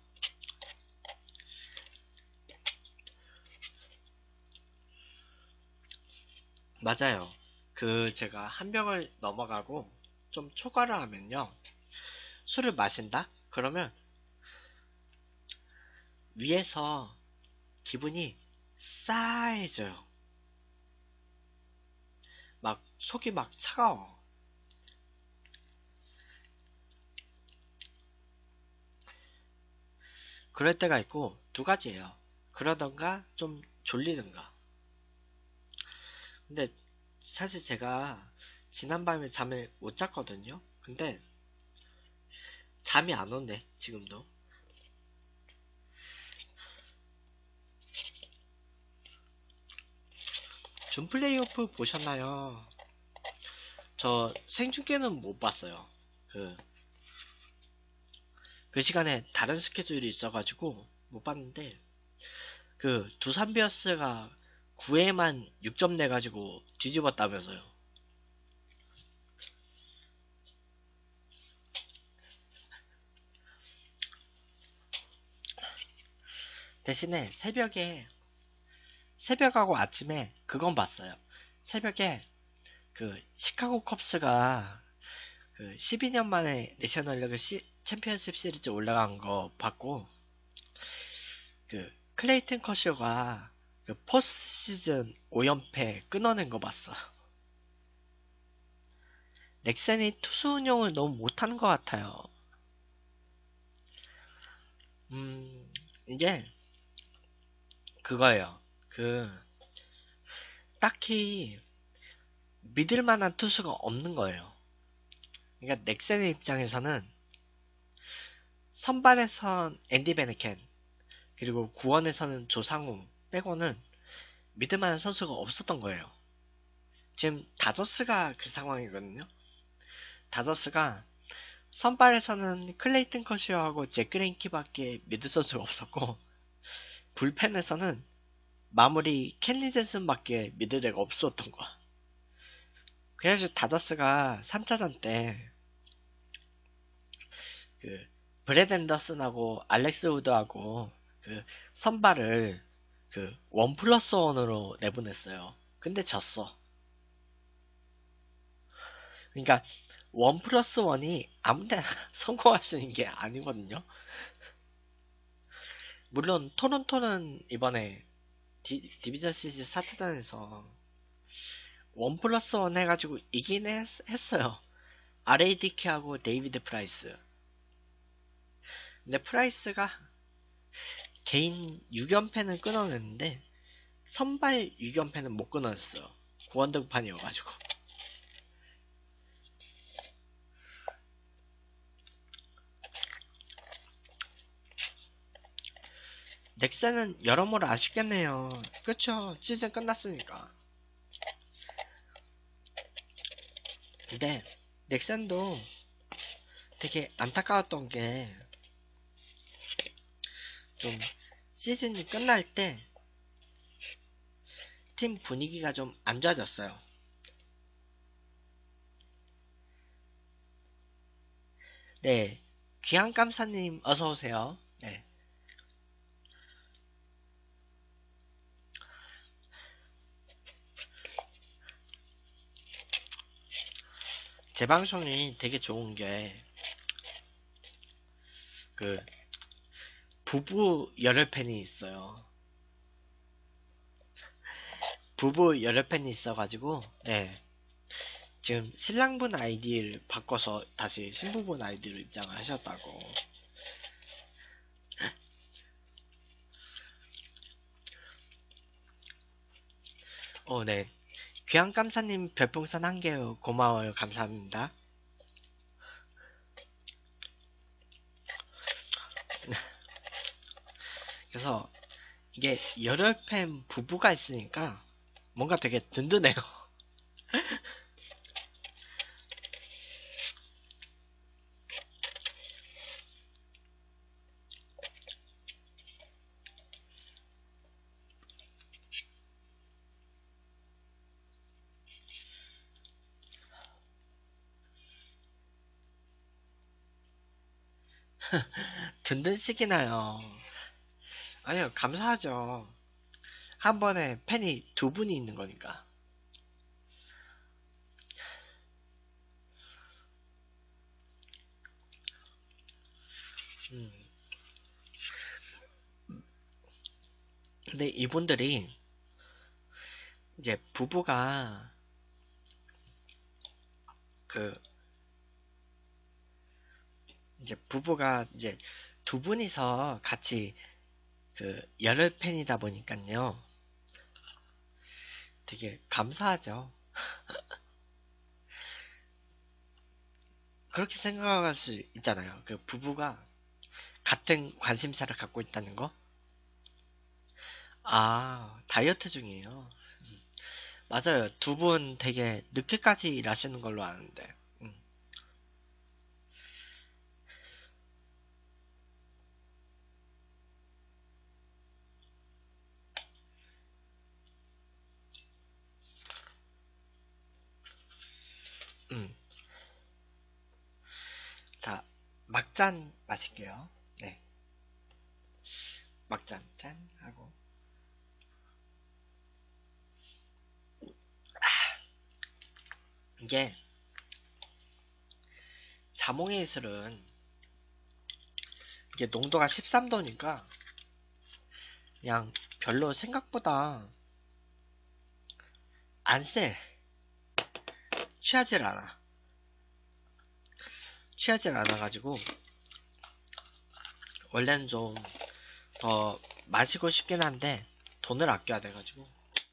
맞아요. 그 제가 한 병을 넘어가고 좀 초과를 하면요. 술을 마신다? 그러면 위에서 기분이 싸해져요. 막 속이 막 차가워. 그럴 때가 있고 두 가지예요. 그러던가 좀 졸리던가. 근데 사실 제가 지난밤에 잠을 못 잤거든요. 근데 잠이 안 오네, 지금도. 준 플레이오프 보셨나요? 저 생중계는 못 봤어요. 그 시간에 다른 스케줄이 있어가지고 못 봤는데 그 두산 베어스가 9회만 6점 내가지고 뒤집었다면서요. 대신에 새벽하고 아침에 그건 봤어요. 새벽에 그 시카고 컵스가 그 12년 만에 내셔널리그 챔피언십 시리즈 올라간 거 봤고 그 클레이튼 커쇼가 그 포스트 시즌 5연패 끊어낸 거 봤어. 넥센이 투수 운영을 너무 못하는 것 같아요. 이게 그거예요. 딱히 믿을 만한 투수가 없는 거예요. 그러니까 넥센의 입장에서는 선발에선 앤디 베네켄 그리고 구원에서는 조상우 빼고는 믿을 만한 선수가 없었던 거예요. 지금 다저스가 그 상황이거든요. 다저스가 선발에서는 클레이튼 커쇼하고 잭 그레인키밖에 믿을 선수가 없었고, 불펜에서는 마무리 켄리 젠슨밖에 믿을 애가 없었던 거야. 그래가지고 다저스가 3차전 때 그 브렛 앤더슨하고 알렉스 우드하고 그 선발을 그 1+1으로 내보냈어요. 근데 졌어. 그러니까 1+1이 아무데나 성공할 수 있는 게 아니거든요. 물론 토론토는 이번에 디비전 시리즈 4차전에서 1+1 해가지고 이긴 했어요. RADK하고 데이비드 프라이스. 근데 프라이스가 개인 6연패는 끊어냈는데 선발 6연패는 못 끊어냈어요. 구원등판이어가지고. 넥센은 여러모로 아쉽겠네요. 그쵸? 시즌 끝났으니까. 근데 넥센도 되게 안타까웠던 게 좀 시즌이 끝날 때 팀 분위기가 좀 안 좋아졌어요. 네, 귀한감사님 어서 오세요. 네, 제 방송이 되게 좋은 게 그 부부 열혈팬이 있어요. 부부 열혈팬이 있어가지고 네, 지금 신랑분 아이디를 바꿔서 다시 신부분 아이디로 입장을 하셨다고. 네. 귀한감사님 별풍선 1개요. 고마워요. 감사합니다. 그래서 이게 열혈팬 부부가 있으니까 뭔가 되게 든든해요. 든든식이나요. 아니요, 감사하죠. 한 번에 팬이 두 분이 있는 거니까. 음. 근데 이분들이 이제 부부가 그 이제 두 분이서 같이 그 열혈 팬이다 보니까요. 되게 감사하죠. 그렇게 생각할 수 있잖아요. 그 부부가 같은 관심사를 갖고 있다는 거. 아, 다이어트 중이에요. 맞아요. 두 분 되게 늦게까지 일하시는 걸로 아는데. 음, 음. 자, 막잔 마실게요. 네, 막잔 짠 하고. 이게 자몽의 이슬은 이게 농도가 13도니까 그냥 별로 생각보다 안 세. 취하질 않아. 취하질 않아가지고 원래는 좀 더 마시고 싶긴 한데 돈을 아껴야 돼가지고.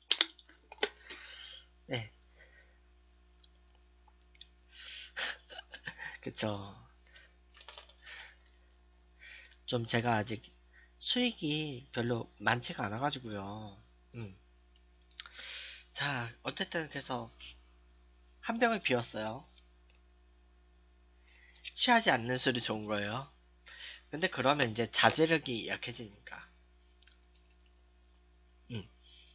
네, 그쵸. 좀 제가 아직 수익이 별로 많지가 않아가지고요. 음. 자, 어쨌든 그래서 한 병을 비웠어요. 취하지 않는 술이 좋은 거예요. 근데 그러면 이제 자제력이 약해지니까. 음.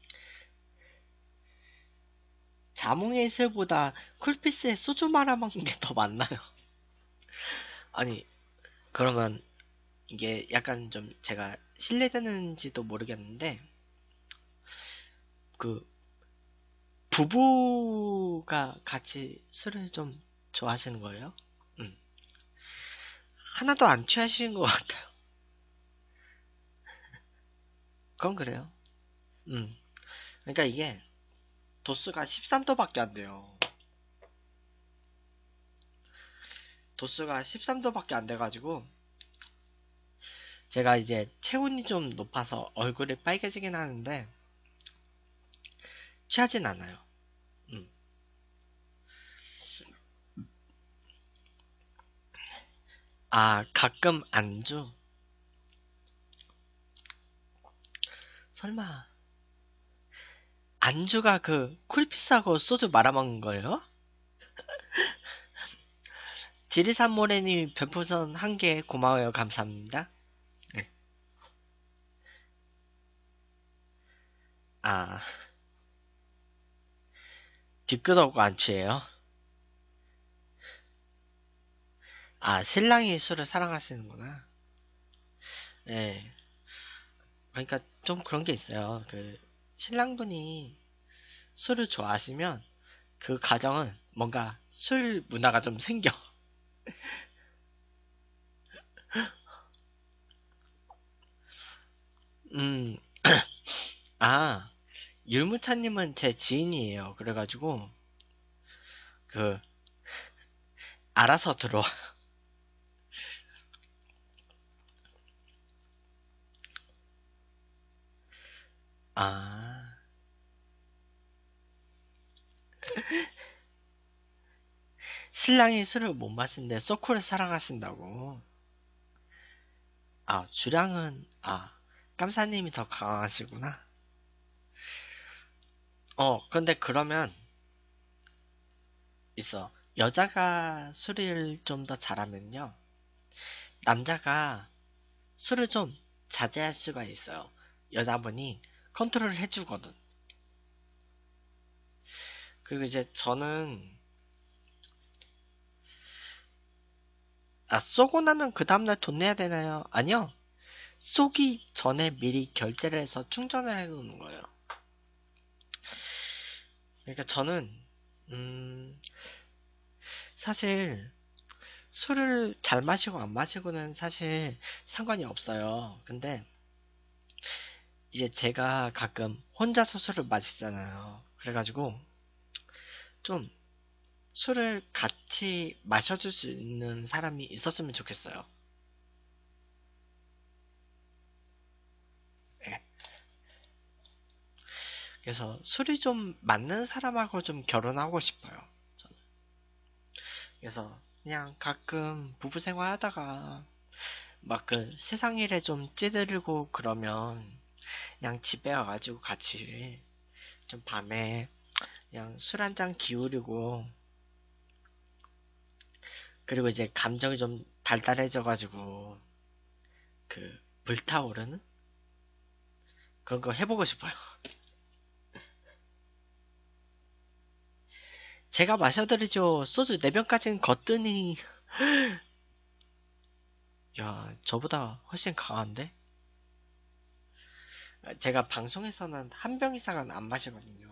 자몽의 술보다 쿨피스에 소주 말아먹는 게 더 많나요? 아니, 그러면 이게 약간 좀 제가 실례되는지도 모르겠는데, 그, 부부가 같이 술을 좀 좋아하시는 거예요? 음. 하나도 안 취하시는 것 같아요. 그건 그래요. 음. 그러니까 이게 도수가 13도밖에 안 돼요. 도수가 13도밖에 안 돼가지고, 제가 이제 체온이 좀 높아서 얼굴이 빨개지긴 하는데, 취하진 않아요. 음. 아, 가끔 안주? 설마, 안주가 그 쿨피스하고 소주 말아먹는 거예요? 지리산모래님 별풍선 한 개 고마워요. 감사합니다. 네. 아, 뒤끝없고 안 취해요? 아, 신랑이 술을 사랑하시는구나. 네. 그러니까 좀 그런 게 있어요. 그, 신랑분이 술을 좋아하시면 그 가정은 뭔가 술 문화가 좀 생겨. 음, 아, 율무차님은 제 지인이에요. 그래가지고, 그, 알아서 들어와. 아, 신랑이 술을 못 마시는데 소코를 사랑하신다고. 아, 주량은, 아, 깜사님이 더 강하시구나. 근데 그러면, 있어. 여자가 술을 좀 더 잘하면요. 남자가 술을 좀 자제할 수가 있어요. 여자분이 컨트롤을 해주거든. 그리고 이제 저는, 아, 쏘고 나면 그 다음날 돈 내야 되나요? 아니요. 쏘기 전에 미리 결제를 해서 충전을 해놓는 거예요. 그러니까 저는, 음, 사실, 술을 잘 마시고 안 마시고는 사실 상관이 없어요. 근데, 이제 제가 가끔 혼자서 술을 마시잖아요. 그래가지고, 좀, 술을 같이 마셔줄 수 있는 사람이 있었으면 좋겠어요. 예. 그래서 술이 좀 맞는 사람하고 좀 결혼하고 싶어요. 저는. 그래서 그냥 가끔 부부 생활 하다가 막 그 세상 일에 좀 찌들고 그러면 그냥 집에 와가지고 같이 좀 밤에 그냥 술 한 잔 기울이고 그리고 이제 감정이 좀 달달해져가지고 그 불타오르는 그런 거 해보고 싶어요. 제가 마셔드리죠. 소주 4병까지는 거뜬히. 야, 저보다 훨씬 강한데? 제가 방송에서는 한 병 이상은 안 마시거든요.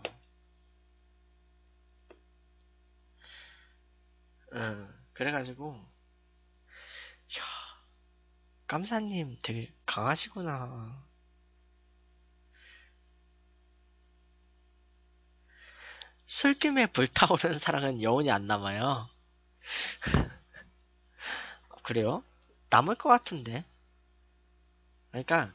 그래가지고, 야, 깜사님 되게 강하시구나. 술김에 불타오르는 사랑은 여운이 안 남아요. 그래요? 남을 것 같은데. 그러니까,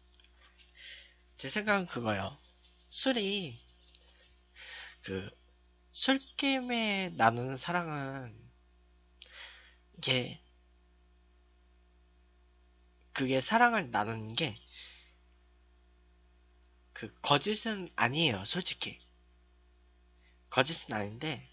제 생각은 그거예요. 술이, 그, 술김에 나누는 사랑은, 이게, 그게 사랑을 나누는 게, 그, 거짓은 아니에요, 솔직히. 거짓은 아닌데,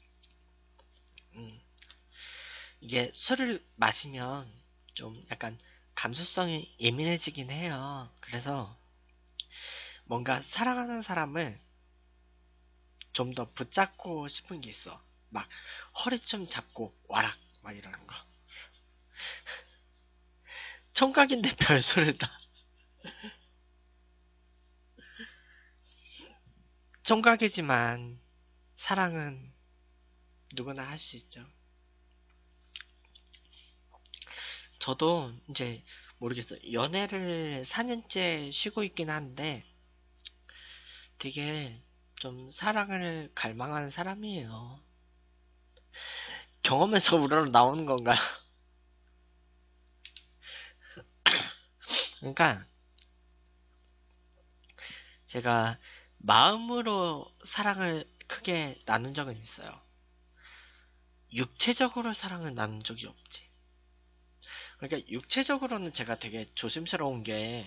음, 이게 술을 마시면 좀 약간 감수성이 예민해지긴 해요. 그래서 뭔가 사랑하는 사람을 좀 더 붙잡고 싶은 게 있어. 막 허리춤 잡고 와락 막 이러는 거. 총각인데 별소리다. 총각이지만 사랑은 누구나 할 수 있죠. 저도 이제 모르겠어요. 연애를 4년째 쉬고 있긴 한데 되게 좀 사랑을 갈망하는 사람이에요. 경험에서 우러나오는 건가요? 그러니까 제가 마음으로 사랑을 크게 나눈 적은 있어요. 육체적으로 사랑을 나눈 적이 없지. 그러니까 육체적으로는 제가 되게 조심스러운 게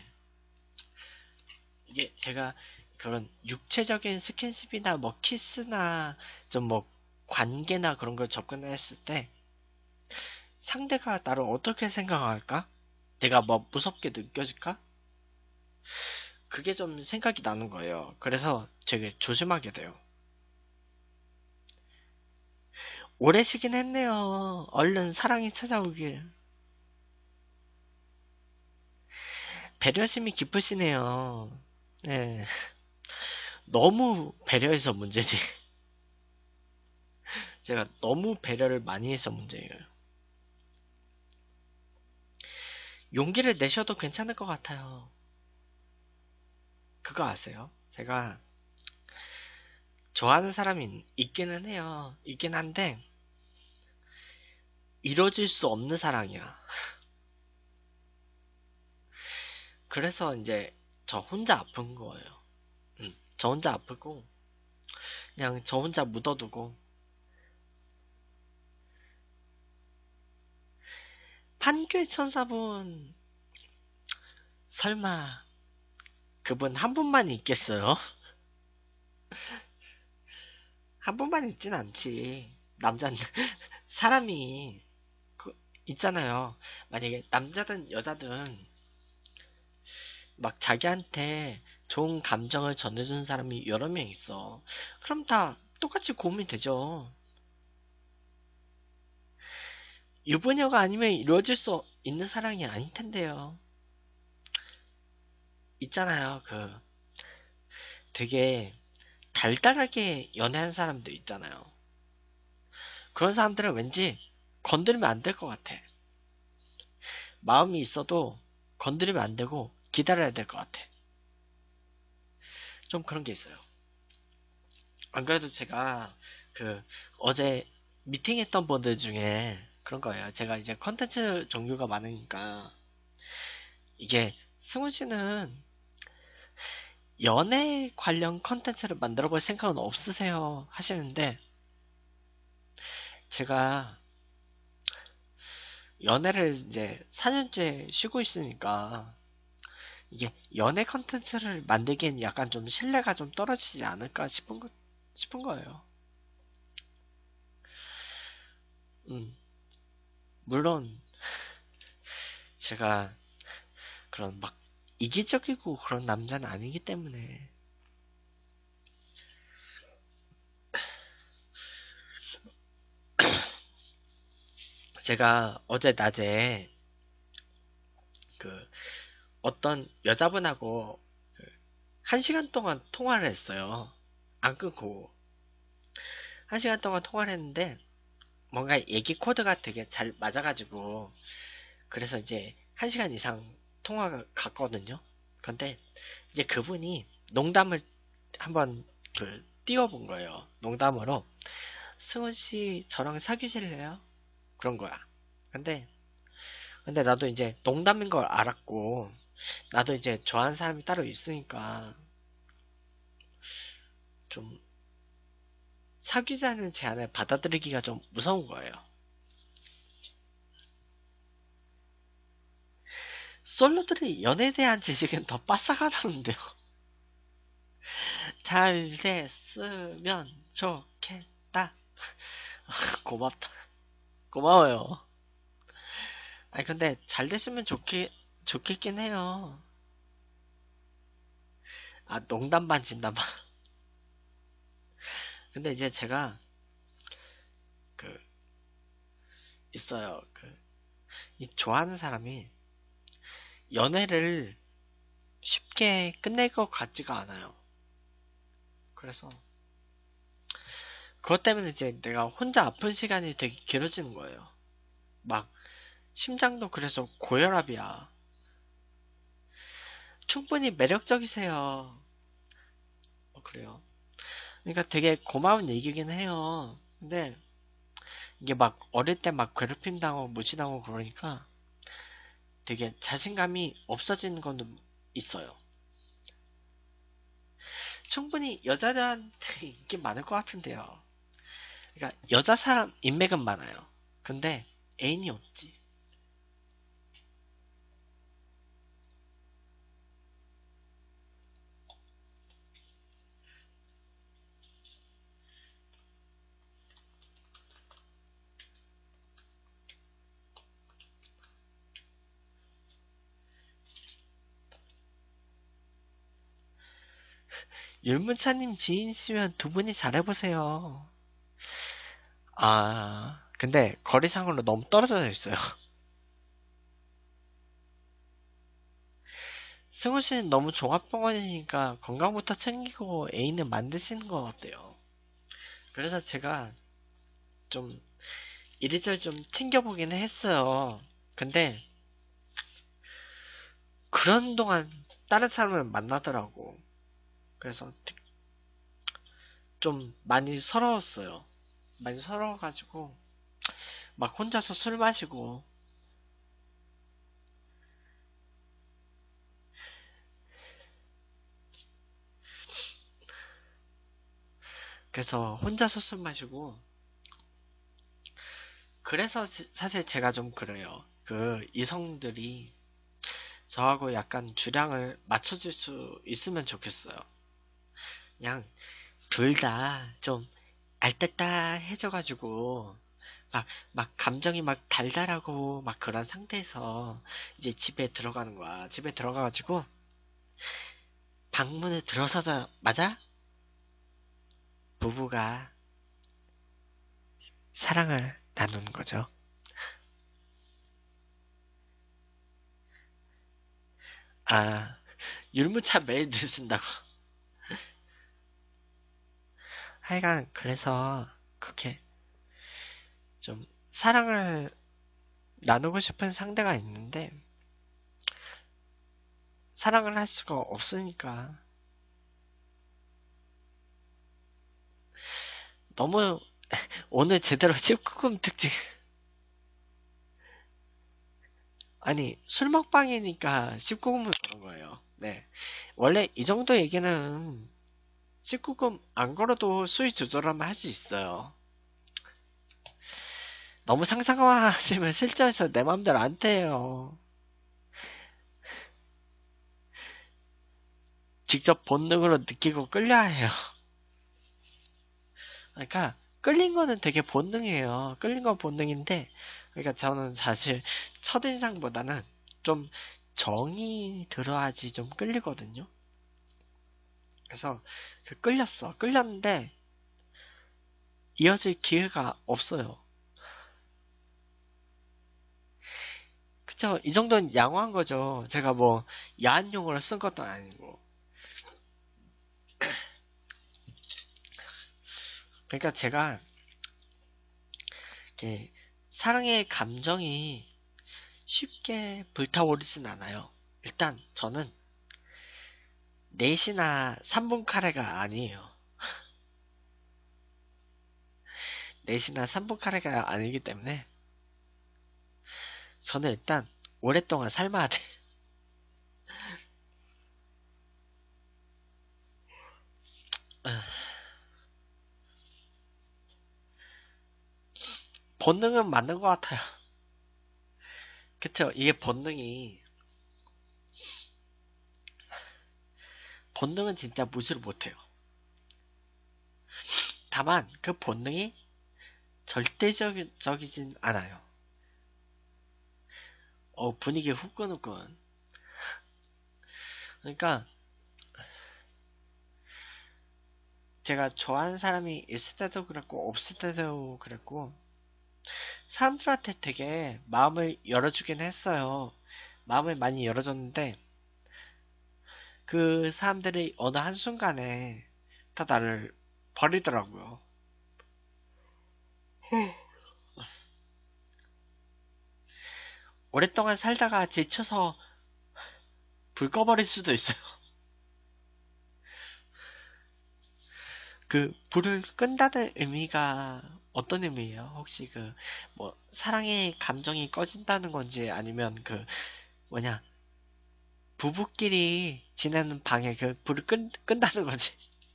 이게 제가 그런 육체적인 스킨십이나 뭐 키스나 좀 뭐 관계나 그런 걸 접근했을 때 상대가 나를 어떻게 생각할까? 내가 뭐 무섭게 느껴질까? 그게 좀 생각이 나는 거예요. 그래서 되게 조심하게 돼요. 오래 쉬긴 했네요. 얼른 사랑이 찾아오길. 배려심이 깊으시네요. 네. 너무 배려해서 문제지. 제가 너무 배려를 많이 해서 문제예요. 용기를 내셔도 괜찮을 것 같아요. 그거 아세요? 제가 좋아하는 사람이 있기는 해요. 있긴 한데, 이뤄질 수 없는 사랑이야. 그래서 이제 저 혼자 아픈 거예요. 저 혼자 아프고, 그냥 저 혼자 묻어두고, 판교의 천사분, 설마, 그분 한 분만 있겠어요? 한 분만 있진 않지. 남자는, 사람이, 그, 있잖아요. 만약에 남자든 여자든, 막 자기한테 좋은 감정을 전해준 사람이 여러 명 있어. 그럼 다 똑같이 고민이 되죠. 유부녀가 아니면 이루어질 수 있는 사랑이 아닐 텐데요. 있잖아요. 되게 달달하게 연애한 사람들 있잖아요. 그런 사람들은 왠지 건드리면 안 될 것 같아. 마음이 있어도 건드리면 안 되고 기다려야 될 것 같아. 좀 그런 게 있어요. 안 그래도 제가 그 어제 미팅했던 분들 중에 그런 거예요. 제가 이제 컨텐츠 종류가 많으니까 이게 승훈 씨는 연애 관련 컨텐츠를 만들어 볼 생각은 없으세요? 하시는데 제가 연애를 이제 4년째 쉬고 있으니까 이게 연애 컨텐츠를 만들기엔 약간 좀 신뢰가 좀 떨어지지 않을까 싶은 거예요. 음, 물론 제가 그런 막 이기적이고 그런 남자는 아니기 때문에 제가 어제 낮에 그 어떤 여자분하고 그 1시간 동안 통화를 했어요. 안 끊고 1시간 동안 통화를 했는데 뭔가 얘기 코드가 되게 잘 맞아가지고 그래서 이제 1시간 이상 통화가 갔거든요. 근데 이제 그분이 농담을 한번 띄워본 거예요. 농담으로 승훈 씨 저랑 사귀실래요? 그런 거야. 근데 나도 이제 농담인 걸 알았고 나도 이제 좋아하는 사람이 따로 있으니까 좀 사귀자는 제안을 받아들이기가 좀 무서운 거예요. 솔로들이 연애에 대한 지식은 더 빠삭하다는데요. 잘 됐으면 좋겠다. 고맙다. 고마워요. 아니, 근데 잘 됐으면 좋겠긴 해요. 아, 농담 반 진담 반. 근데 이제 제가, 그, 있어요. 이 좋아하는 사람이 연애를 쉽게 끝낼 것 같지가 않아요. 그래서, 그것 때문에 이제 내가 혼자 아픈 시간이 되게 길어지는 거예요. 막, 심장도 그래서 고혈압이야. 충분히 매력적이세요. 그래요. 그러니까 되게 고마운 얘기긴 해요. 근데, 이게 막 어릴 때 막 괴롭힘 당하고 무시당하고 그러니까 되게 자신감이 없어지는 건 있어요. 충분히 여자들한테 인기 많을 것 같은데요. 그러니까 여자 사람 인맥은 많아요. 근데 애인이 없지. 율무차님 지인이시면 두 분이 잘해보세요. 아, 근데 거리상으로 너무 떨어져 있어요. 승우 씨는 너무 종합병원이니까 건강부터 챙기고 애인을 만드시는 것 같아요. 그래서 제가 좀 이리저리 좀 튕겨보긴 했어요. 근데 그런 동안 다른 사람을 만나더라고. 그래서 좀 많이 서러웠어요. 많이 서러워가지고 막 혼자서 술 마시고 그래서 혼자서 술 마시고 그래서 사실 제가 좀 그래요. 그 이성들이 저하고 약간 주량을 맞춰줄 수 있으면 좋겠어요. 그냥 둘 다 좀 알뜰해져가지고 막 감정이 막 달달하고 막 그런 상태에서 이제 집에 들어가는 거야. 집에 들어가가지고 방문에 들어서자마자 부부가 사랑을 나누는 거죠. 아, 율무차 매일 드신다고. 하여간 그래서 그렇게 좀 사랑을 나누고 싶은 상대가 있는데 사랑을 할 수가 없으니까 너무 오늘 제대로 19금 특집 아니 술 먹방이니까 19금을 그런 거예요. 네. 원래 이 정도 얘기는 19금 안 걸어도 수위 조절하면 할 수 있어요. 너무 상상하시면 실제에서 내 맘대로 안 돼요. 직접 본능으로 느끼고 끌려야 해요. 그러니까 끌린 거는 되게 본능이에요. 끌린 건 본능인데, 그러니까 저는 사실 첫인상보다는 좀 정이 들어야지 좀 끌리거든요. 그래서 끌렸어. 끌렸는데 이어질 기회가 없어요. 그쵸? 이 정도는 양호한 거죠. 제가 뭐 야한 용어를 쓴 것도 아니고. 그러니까 제가 이렇게 사랑의 감정이 쉽게 불타오르진 않아요. 일단 저는 4시나 3분 카레가 아니에요. 4시나 3분 카레가 아니기 때문에 저는 일단 오랫동안 삶아야 돼. 본능은 맞는 것 같아요. 그쵸? 이게 본능은 진짜 무시를 못해요. 다만 그 본능이 절대적이진 않아요. 분위기 후끈후끈. 그러니까 제가 좋아하는 사람이 있을 때도 그랬고 없을 때도 그랬고 사람들한테 되게 마음을 열어주긴 했어요. 마음을 많이 열어줬는데 그 사람들이 어느 한순간에 다 나를 버리더라고요. 오랫동안 살다가 지쳐서 불 꺼버릴 수도 있어요. 그 불을 끈다는 의미가 어떤 의미예요? 혹시 뭐 사랑의 감정이 꺼진다는 건지 아니면 뭐냐 부부끼리 지내는 방에 불을 끈다는 건지.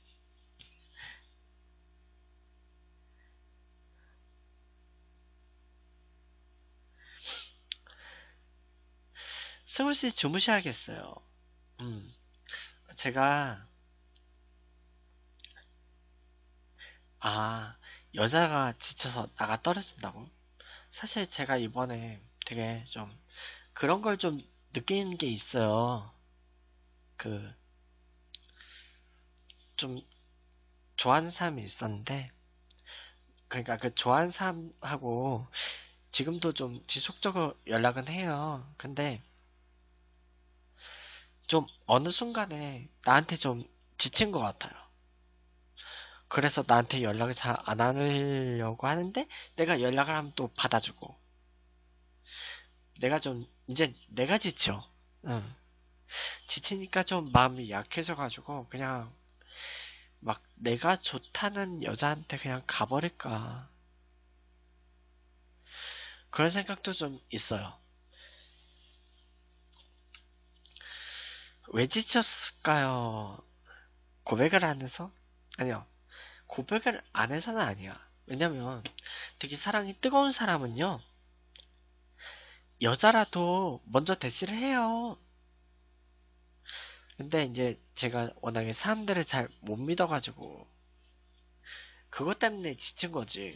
승우 씨 주무셔야겠어요. 음, 제가 아 여자가 지쳐서 나가 떨어진다고? 사실 제가 이번에 되게 좀 그런 걸 좀 느끼는 게 있어요. 그 좀 좋아하는 사람이 있었는데 그러니까 그 좋아하는 사람하고 지금도 좀 지속적으로 연락은 해요. 근데 좀 어느 순간에 나한테 좀 지친 것 같아요. 그래서 나한테 연락을 잘 안 하려고 하는데 내가 연락을 하면 또 받아주고 내가 좀 이제 내가 지쳐. 응. 지치니까 좀 마음이 약해져가지고 그냥 막 내가 좋다는 여자한테 그냥 가버릴까 그런 생각도 좀 있어요. 왜 지쳤을까요? 고백을 안 해서? 아니요. 고백을 안 해서는 아니야. 왜냐면 되게 사랑이 뜨거운 사람은요. 여자라도 먼저 대시를 해요. 근데 이제 제가 워낙에 사람들을 잘 못 믿어가지고 그것 때문에 지친 거지.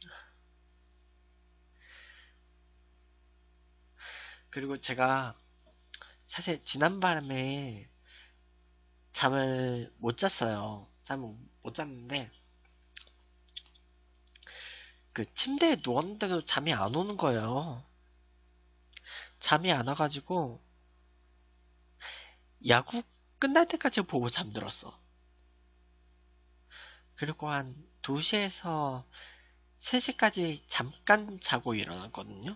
그리고 제가 사실 지난밤에 잠을 못 잤어요. 잠을 못 잤는데 그 침대에 누웠는데도 잠이 안 오는 거예요. 잠이 안 와가지고 야구 끝날 때까지 보고 잠들었어. 그리고 한 2시에서 3시까지 잠깐 자고 일어났거든요.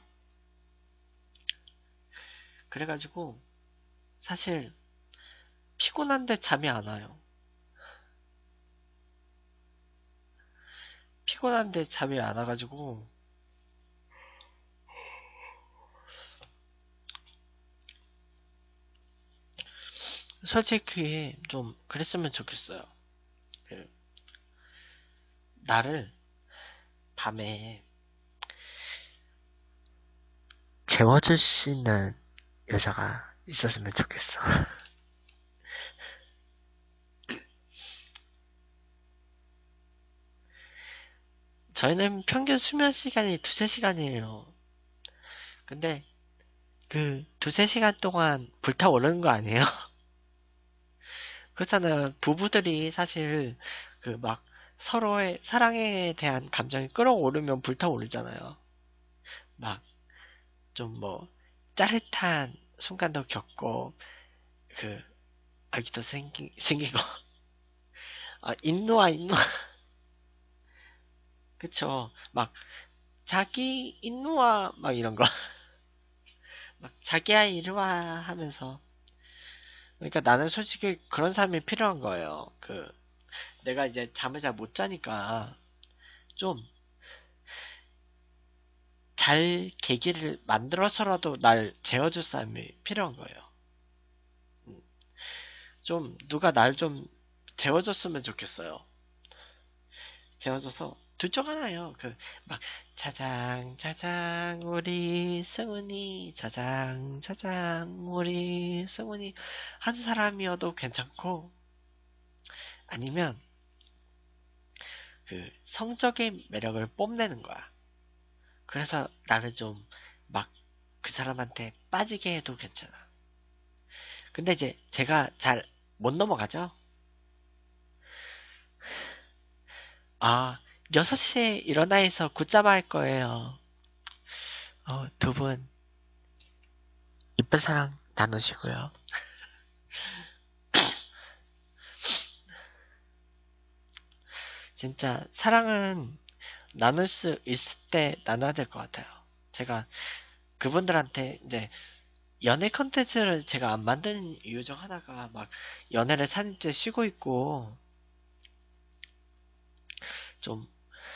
그래가지고 사실 피곤한데 잠이 안 와요. 피곤한데 잠이 안 와가지고 솔직히 좀 그랬으면 좋겠어요. 그 나를 밤에 재워줄 수 있는 여자가 있었으면 좋겠어. 저희는 평균 수면 시간이 2~3시간이에요. 근데 그 2~3시간 동안 불타오르는 거 아니에요? 그렇잖아요. 부부들이 사실 막 서로의 사랑에 대한 감정이 끌어오르면 불타오르잖아요. 막 좀 뭐 짜릿한 순간도 겪고 그 아기도 생기고 인누아 그쵸. 막 자기 인누아 막 이런 거 막 자기야 이리와 하면서 그러니까 나는 솔직히 그런 사람이 필요한 거예요. 내가 이제 잠을 잘 못 자니까 좀 잘 계기를 만들어서라도 날 재워줄 사람이 필요한 거예요. 음, 좀 누가 날 좀 재워줬으면 좋겠어요. 재워줘서 둘 중 하나예요. 막 자장 자장 우리 승훈이 자장 자장 우리 승훈이 한 사람이어도 괜찮고 아니면 그 성적인 매력을 뽐내는 거야. 그래서 나를 좀 막 그 사람한테 빠지게 해도 괜찮아. 근데 이제 제가 잘 못 넘어가죠? 아, 6시에 일어나 있어 굿잠 할 거예요. 두 분, 이쁜 사랑 나누시고요. 진짜, 사랑은 나눌 수 있을 때 나눠야 될 것 같아요. 제가 그분들한테 이제 연애 컨텐츠를 제가 안 만드는 이유 중 하나가 막 연애를 4년째 쉬고 있고 좀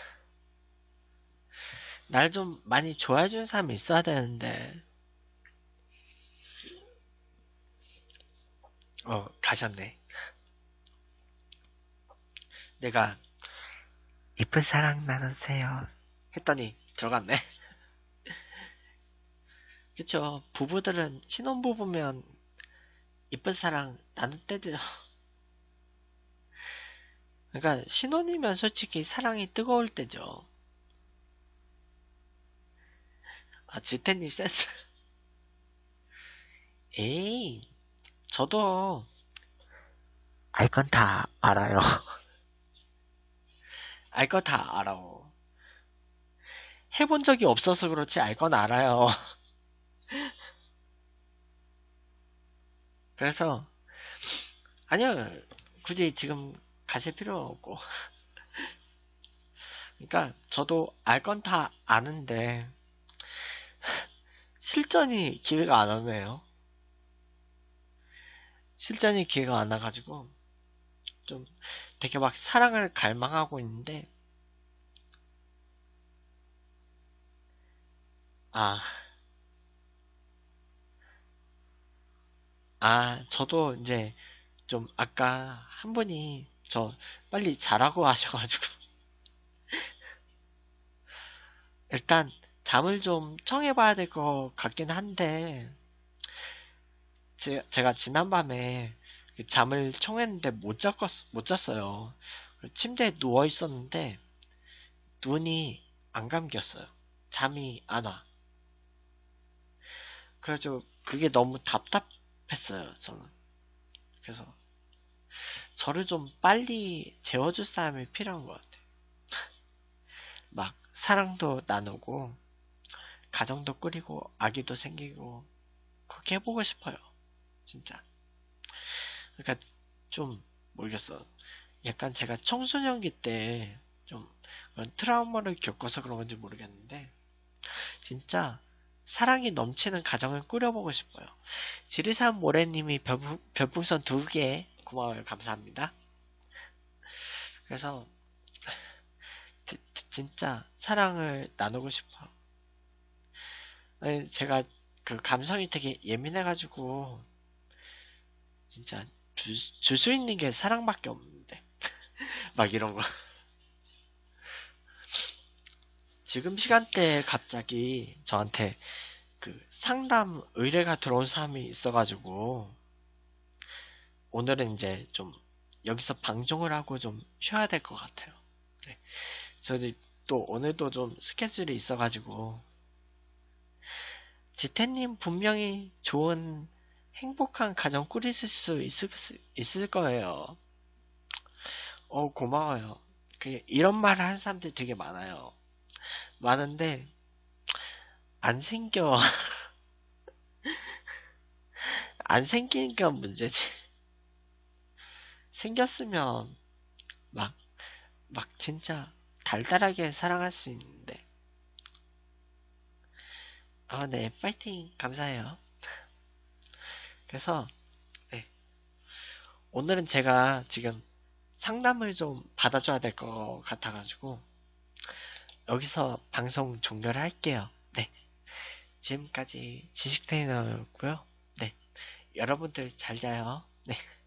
날 좀 많이 좋아해 주는 사람이 있어야 되는데 가셨네. 내가 이쁜 사랑 나누세요 했더니 들어갔네. 그쵸. 부부들은 신혼부부면 이쁜 사랑 나눌 때죠. 그러니까 신혼이면 솔직히 사랑이 뜨거울 때죠. 아, 지태님 센스. 에이, 저도 알 건 다 알아요. 알 거 다 알아. 해본 적이 없어서 그렇지 알 건 알아요. 그래서 아니요, 굳이 지금 가실 필요 없고. 그러니까 저도 알 건 다 아는데 실전이 기회가 안 오네요. 실전이 기회가 안 와가지고 좀 되게 막 사랑을 갈망하고 있는데 아, 저도 이제 좀 아까 한 분이 저 빨리 자라고 하셔가지고 일단 잠을 좀 청해봐야 될 것 같긴 한데 제가 지난밤에 잠을 청했는데 못 잤어요. 침대에 누워 있었는데 눈이 안 감겼어요. 잠이 안 와. 그래가지고 그게 너무 답답했어요, 저는. 그래서 저를 좀 빨리 재워줄 사람이 필요한 것 같아요. 막 사랑도 나누고 가정도 꾸리고 아기도 생기고 그렇게 해보고 싶어요. 진짜. 그러니까 좀 모르겠어. 약간 제가 청소년기 때 좀 그런 트라우마를 겪어서 그런 건지 모르겠는데 진짜 사랑이 넘치는 가정을 꾸려보고 싶어요. 지리산 모래님이 별풍선 2개 고마워요. 감사합니다. 그래서 진짜 사랑을 나누고 싶어요. 아니, 제가 그 감성이 되게 예민해가지고 진짜 줄 수 있는 게 사랑밖에 없는데 막 이런 거. 지금 시간대에 갑자기 저한테 그 상담 의뢰가 들어온 사람이 있어가지고 오늘은 이제 좀 여기서 방종을 하고 좀 쉬어야 될 것 같아요. 네. 저도 또 오늘도 좀 스케줄이 있어가지고 지태님 분명히 좋은 행복한 가정 꾸리실 수 있을 거예요. 고마워요. 이런 말을 하는 사람들이 되게 많아요. 많은데 안 생겨. 안 생기니까 문제지. 생겼으면 막, 막 진짜 달달하게 사랑할 수 있는데. 네, 파이팅 감사해요. 그래서 네, 오늘은 제가 지금 상담을 좀 받아줘야 될 것 같아가지고 여기서 방송 종료를 할게요. 네, 지금까지 지식트레이너였고요. 네, 여러분들 잘 자요. 네.